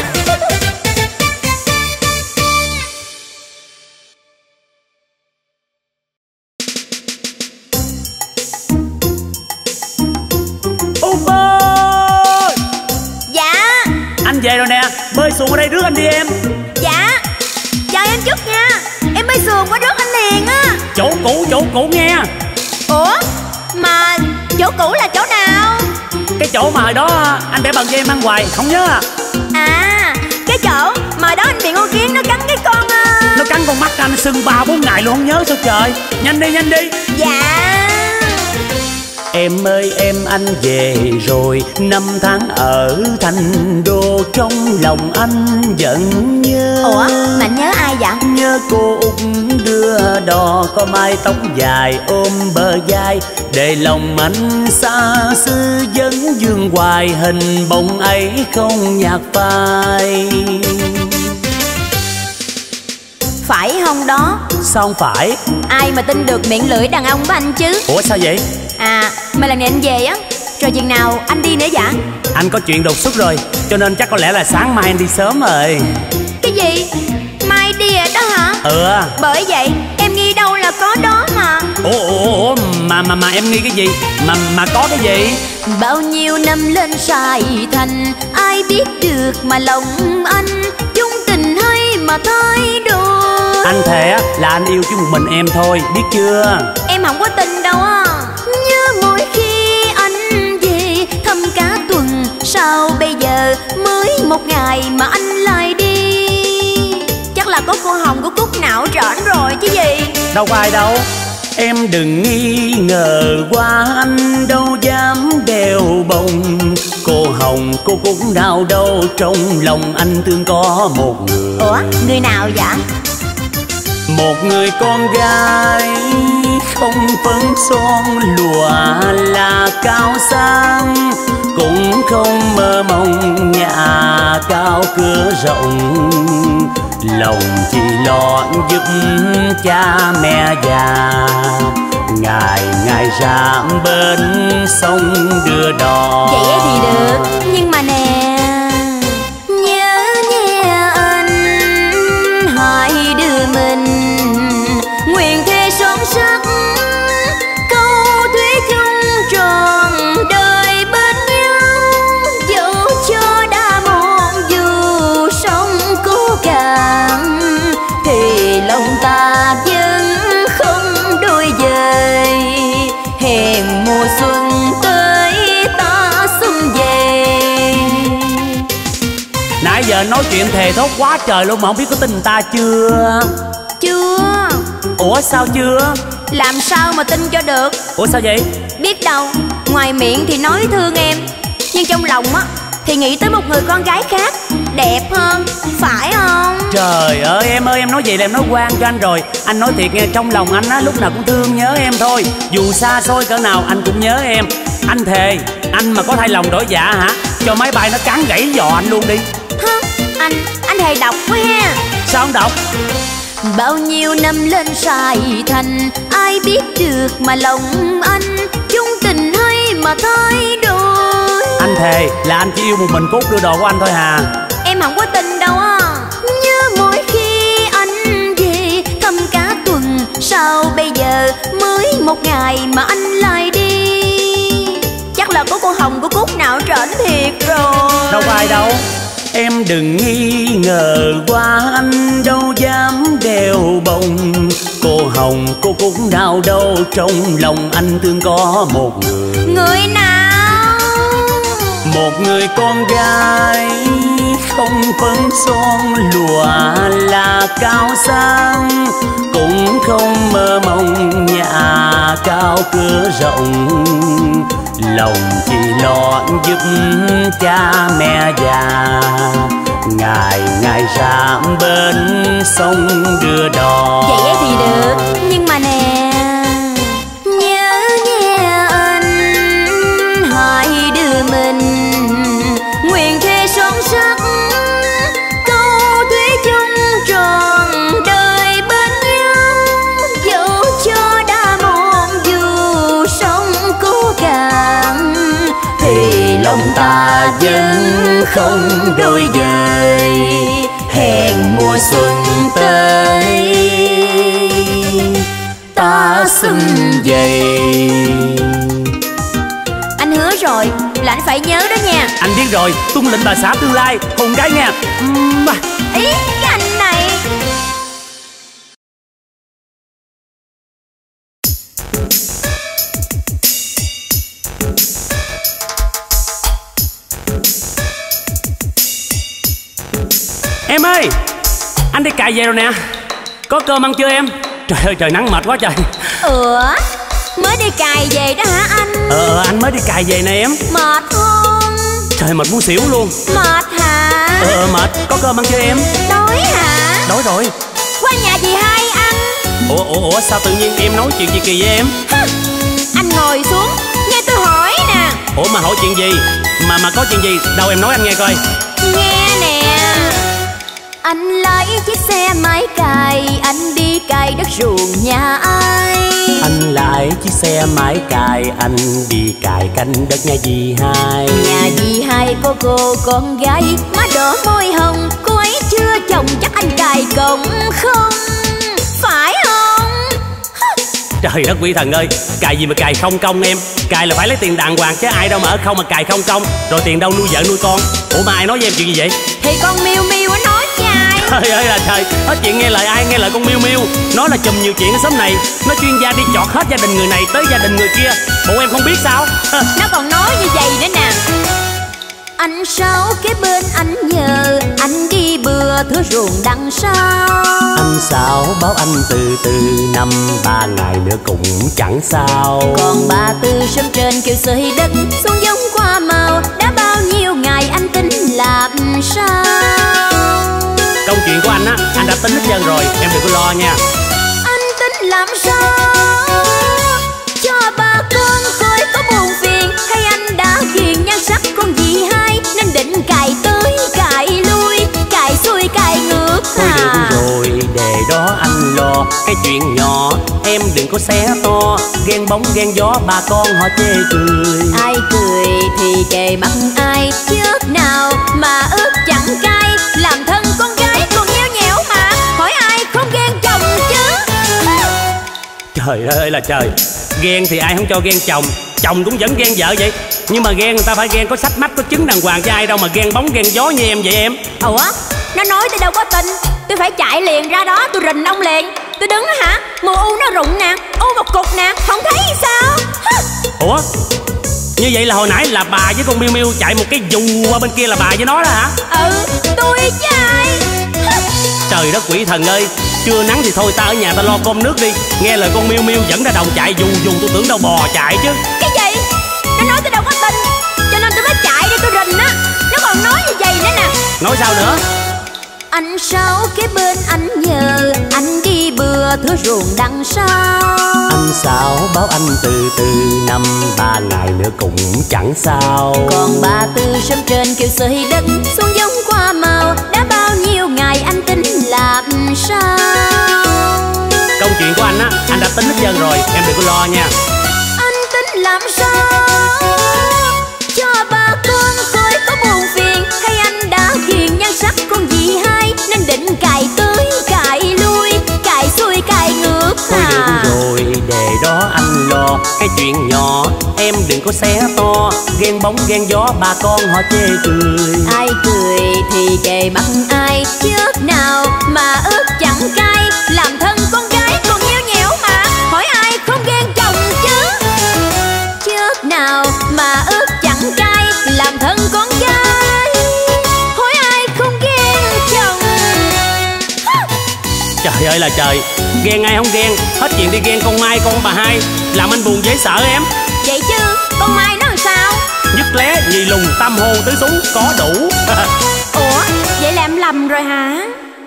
Út ơi. Dạ. Anh về rồi nè, bơi xuồng ở đây rước anh đi em. Dạ. Chờ em chút nha, em bơi xuồng qua rước anh liền á. Chỗ cũ, chỗ cũ nghe. Ủa mà chỗ cũ là chỗ nào? Cái chỗ mà hồi đó anh để bằng cho em ăn hoài, không nhớ à? À, cái chỗ mà đó anh bị con kiến nó cắn cái con uh... Nó cắn con mắt anh sưng ba bốn ngày luôn không nhớ sao trời. Nhanh đi, nhanh đi. Dạ. Em ơi em anh về rồi, năm tháng ở thành đô, trong lòng anh vẫn nhớ. Ủa mà anh nhớ ai vậy? Nhớ cô Út đưa đò, có mái tóc dài ôm bờ vai, để lòng anh xa xứ vẫn vương hoài, hình bóng ấy không nhạt phai. Phải không đó? Sao không phải? Ai mà tin được miệng lưỡi đàn ông của anh chứ? Ủa sao vậy? À mà lần này anh về á, rồi chừng nào anh đi nữa dạ? Anh có chuyện đột xuất rồi, cho nên chắc có lẽ là sáng mai anh đi sớm rồi. Cái gì? Mai đi rồi đó hả? Ừ. Bởi vậy em nghi đâu là có đó mà. Ủa ủa ủa mà mà mà em nghi cái gì? Mà mà có cái gì? Bao nhiêu năm lên Sài Thành, ai biết được mà lòng anh chung tình hay mà thay đổi. Anh thề á là anh yêu chỉ một mình em thôi, biết chưa? Em không có tin đâu á. Nhớ mỗi khi anh về thăm cả tuần, sao bây giờ mới một ngày mà anh lại đi? Chắc là có cô Hồng của Cúc não trển rồi chứ gì. Đâu có ai đâu. Em đừng nghi ngờ qua anh, đâu dám đeo bồng. Cô Hồng cô cũng nào đâu, trong lòng anh thương có một người. Ủa người nào vậy? Một người con gái không phấn son lụa là cao sang, cũng không mơ mộng nhà cao cửa rộng. Lòng chỉ lo giúp cha mẹ già, ngày ngày ra bên sông đưa đò. Vậy thì được, nhưng mà nè, nhớ nghe anh, hai đứa mình nguyện thề son sắt, câu thủy chung tròn đời bên nhau. Dẫu cho đã một dù sông cố cạn, thì lòng ta vẫn không đôi dời. Hẹn mùa xuân tới ta xuân về. Nãy giờ nói chuyện thề thốt quá trời luôn mà không biết có tin ta chưa? Chưa. Ủa sao chưa? Làm sao mà tin cho được? Ủa sao vậy? Biết đâu, ngoài miệng thì nói thương em, nhưng trong lòng á thì nghĩ tới một người con gái khác đẹp hơn, phải không? Trời ơi em ơi, em nói vậy là em nói quan cho anh rồi. Anh nói thiệt nghe, trong lòng anh á lúc nào cũng thương nhớ em thôi. Dù xa xôi cỡ nào anh cũng nhớ em. Anh thề, anh mà có thay lòng đổi dạ hả, cho máy bay nó cắn gãy giò anh luôn đi. Hả? Anh, anh thề độc quá ha. Sao không đọc? Bao nhiêu năm lên Sài Thành, ai biết được mà lòng anh chung tình hay mà thay đổi. Anh thề là anh chỉ yêu một mình Cúc đưa đồ của anh thôi hà. Em không có tin đâu á. Nhớ mỗi khi anh về thăm cả tuần, sao bây giờ mới một ngày mà anh lại đi? Chắc là có cô Hồng của Cúc não trển thiệt rồi. Đâu có ai đâu. Em đừng nghi ngờ qua anh, đâu dám đeo bồng. Cô Hồng cô cũng nào đâu, trong lòng anh thương có một người. Người nào? Một người con gái không phấn son lụa là cao sang, cũng không mơ mộng nhà cao cửa rộng. Lòng chỉ lo giúp cha mẹ già, ngày ngày ra bên sông đưa đò. Vậy thì được, nhưng mà nè, nhớ nghe anh, hai đứa mình nguyện thề son sắt, câu thủy chung tròn đời bên nhau. Dẫu cho đã một dù sông cố cạn, thì lòng ta vẫn không đôi dời. Hẹn mùa xuân tới ta xuân về. Anh hứa rồi là anh phải nhớ đó nha. Anh biết rồi, tung lệnh bà xã tương lai hùng gái nha. Uhm. Ý cái anh này. Em ơi, anh đi cày về rồi nè. Có cơm ăn chưa em? Trời ơi trời nắng mệt quá trời. Ủa mới đi cày về đó hả anh? Ờ anh mới đi cày về nè em. Mệt không? Trời mệt muốn xỉu luôn. Mệt hả? Ờ mệt. Có cơm ăn chưa em? Đói hả? Đói rồi. Qua nhà dì hai ăn. Ủa ủa ủa sao tự nhiên em nói chuyện gì kỳ với em? Hả? Anh ngồi xuống nghe tôi hỏi nè. Ủa mà hỏi chuyện gì? Mà mà có chuyện gì? Đâu em nói anh nghe coi. Nghe nè. Anh lấy chiếc xe máy cày, anh đi cày đất ruộng nhà ai? Anh lại chiếc xe máy cày, anh đi cày canh đất nhà dì hai. Nhà dì hai có cô con gái má đỏ môi hồng, cô ấy chưa chồng chắc anh cày cộng không? Trời đất quỷ thần ơi, cài gì mà cài không công em. Cài là phải lấy tiền đàng hoàng chứ ai đâu mà ở không mà cài không công. Rồi tiền đâu nuôi vợ nuôi con. Ủa mà ai nói với em chuyện gì vậy? Thì con Miu Miu nó nói với ai? Trời ơi là trời, hết chuyện nghe lời ai nghe lời con Miu Miu. Nó là chùm nhiều chuyện ở xóm này. Nó chuyên gia đi chọt hết gia đình người này tới gia đình người kia. Bộ em không biết sao? Nó còn nói như vậy nữa nè. Anh Sáu kế bên anh nhờ, anh đi bừa thửa ruộng đằng sau. Anh Sáu báo anh từ từ năm ba ngày nữa cũng chẳng sao. Còn bà Tư sớm trên kêu sơi đất xuống giống qua màu. Đã bao nhiêu ngày anh tính làm sao? Công chuyện của anh á, anh đã tính hết trơn rồi, em đừng có lo nha. Anh tính làm sao cho bà con coi có buồn phiền, hay anh đã ghiền nhan sắc con dì hai nên định cài tới cài lui, cài xuôi cài ngược Thôi à? được rồi, để đó anh lo. Cái chuyện nhỏ em đừng có xé to. Ghen bóng ghen gió bà con họ chê cười. Ai cười thì kề mặt ai, trước nào mà ước chẳng cay. Làm thân con gái còn nheo nhẽo mà, hỏi ai không ghen chồng chứ? Trời ơi là trời, ghen thì ai không cho ghen chồng. Chồng cũng vẫn ghen vợ vậy. Nhưng mà ghen người ta phải ghen có sách mách có chứng đàng hoàng chứ ai đâu mà ghen bóng ghen gió như em vậy em. Ủa, nó nói tôi đâu có tin. Tôi phải chạy liền ra đó, tôi rình ông liền. Tôi đứng hả, mùa u nó rụng nè, u một cục nè, không thấy sao? Ủa, như vậy là hồi nãy là bà với con Miu Miu chạy một cái dù qua bên kia là bà với nó đó hả? Ừ, tôi với ai? Trời đất quỷ thần ơi, trưa nắng thì thôi ta ở nhà ta lo cơm nước đi. Nghe lời con Miu Miu dẫn ra đồng chạy dù dù tôi tưởng đâu bò chạy chứ. Cái gì? Nó nói tôi đâu có tin, cho nên tôi mới chạy đi tôi rình á. Nó còn nói như vậy nữa nè. Nói sao nữa? Anh Sáu kế bên anh nhờ, anh đi bừa thửa ruộng đằng sau. Anh Sáu báo anh từ từ năm ba ngày nữa cũng chẳng sao. Còn bà Tư sớm trên kêu sơi đất xuống giống qua màu. Đã bao nhiêu ngày anh tính làm sao? Công chuyện của anh á, anh đã tính hết trơn rồi, em đừng có lo nha. Anh tính làm sao cho bà con coi có buồn phiền, hay anh đã ghiền nhan sắc con dì hai nên định cài tới cài lui, cài xuôi cài ngược Thôi à? được rồi, để đó anh lo. Cái chuyện nhỏ em đừng có xé to. Ghen bóng ghen gió bà con họ chê cười. Ai cười thì kề mặt ai, trước nào mà ước chẳng cay. Làm thân con gái còn nheo nhẽo mà, hỏi ai không ghen chồng chứ? Trước nào mà ước chẳng cay. Làm thân con gái, hỏi ai không ghen chồng? Trời ơi là trời, ghen ai không ghen. Hết chuyện đi ghen con Mai con bà hai, làm anh buồn dễ sợ em. Vậy chứ con Mai nó làm sao? Nhất lé, nhì lùng, tam hô, tứ súng, có đủ. Ủa, vậy là em lầm rồi hả?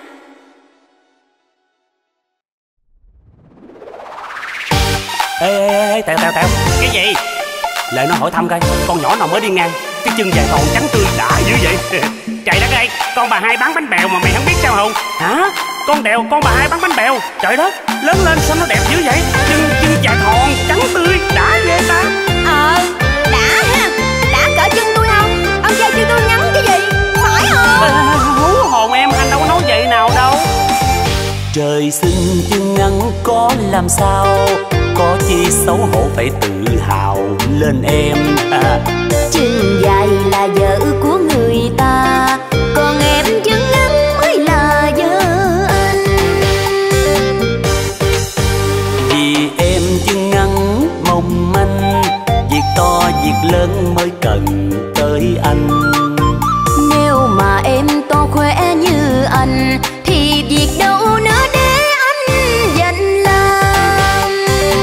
Ê, ê, ê, Tèo, Tèo, Tèo, cái gì? Lời nó hỏi thăm coi, con nhỏ nào mới đi ngang, cái chân dài thòn trắng tươi đã dữ vậy. Trời đất ơi, con bà hai bán bánh bèo mà mày không biết sao không? Hả? Con Đèo, con bà hai bán bánh bèo. Trời đất, lớn lên sao nó đẹp dữ vậy? Chân chân dài thòn trắng tươi đã ghê ta. Ờ, đã ha, đã cỡ chân tôi không? Ông trai chân tôi ngắn cái gì, phải không? À, hú hồn em, anh đâu có nói vậy nào đâu. Trời sinh chân ngắn có làm sao, có chi xấu hổ phải tự hào lên em à. Chân dài là vợ của người ta, còn em chân ngắn mới là vợ anh. Vì em chân ngắn mong manh, việc to việc lớn mới cần tới anh. Nếu mà em to khỏe như anh thì việc đâu nữa để anh dành làm.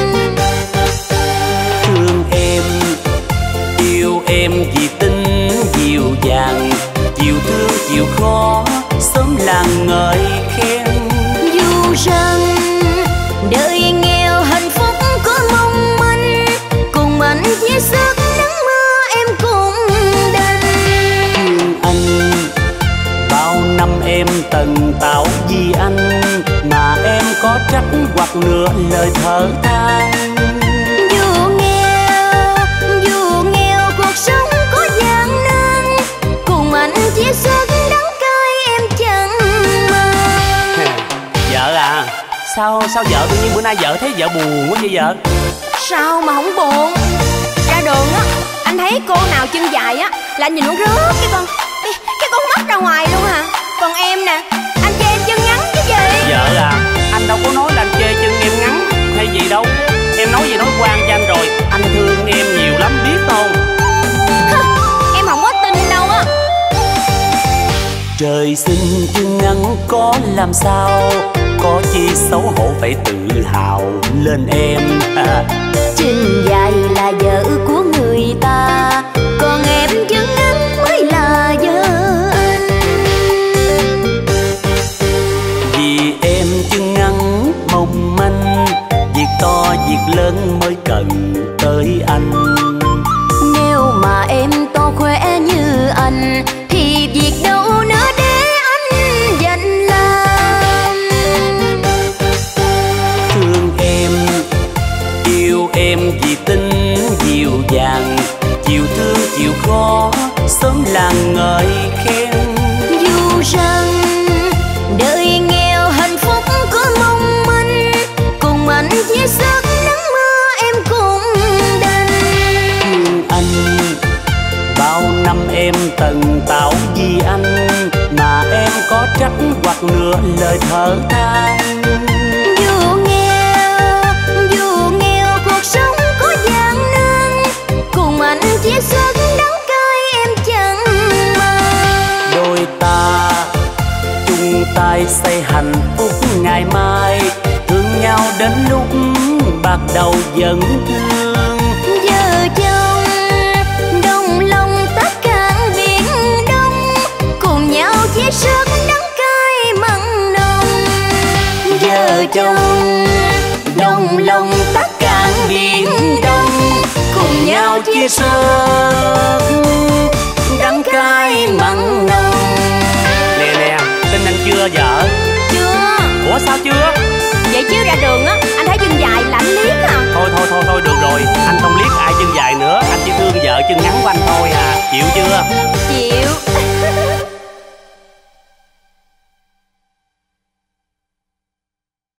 Thương em, yêu em vì tình dịu dàng, chịu thương chịu khó sớm làng ngợi khen. Dù rằng đời nghèo hạnh phúc có mong manh, cùng anh chia sức nắng mưa em cũng đành. Thương anh bao năm em tần tảo vì anh, mà em có trách hoặc nửa lời thở than. Dù nghèo, dù nghèo cuộc sống có gian nan, cùng anh chia sức đắng cay em chẳng mang. Vợ à, Sao sao vợ tự nhiên bữa nay vợ thấy vợ buồn quá vậy vợ? Sao mà không buồn? Ra đường á, anh thấy cô nào chân dài á là anh nhìn nó rớt cái con cái, cái con mắt ra ngoài luôn hả? Còn em nè, anh chê em chân ngắn cái gì? Vợ à, anh đâu có nói là anh chê chân em ngắn hay gì đâu. Em nói gì nói quan cho anh rồi. Anh thương em nhiều lắm biết không? Em không có tin đâu á. Trời sinh chân ngắn có làm sao, có chi xấu hổ phải tự hào lên em à. Chân dài là vợ của người ta, còn em chân ngắn mới là vợ anh. Vì em chân ngắn mong manh, việc to việc lớn mới cần tới anh. Nếu mà em to khỏe như anh thì việc đâu nữa để anh dành làm. Thương em, yêu em vì tình dịu dàng, chịu thương chịu khó sớm làng ngợi khen. Dù rằng đời nghèo hạnh phúc có mong manh, cùng anh chia sớt nắng mưa em cũng đành. Thương anh, bao năm em tận tạo vì anh, mà em có trách hoặc nửa lời thở than. Dù nghèo, dù nghèo cuộc sống có gian nan, cùng anh chia sớt đắng cay em chẳng màng. Đôi ta chung tay xây hạnh phúc ngày mai, thương nhau đến lúc bạc đầu vẫn thương. Vợ chồng đồng lòng tất cả biển đông, cùng nhau chia sớt đắng cay mặn nồng. Vợ chồng đồng lòng tất cả biển đông, cùng nhau chia sớt đắng cay mặn nồng. Nè nè, tin anh chưa vợ? Chưa. Ủa sao chưa? Vậy chứ ra đường á, anh thấy chân dài là anh liếc à? Thôi thôi thôi thôi được rồi, anh không liếc ai chân dài nữa. Anh chỉ thương vợ chân ngắn của anh thôi à, chịu chưa?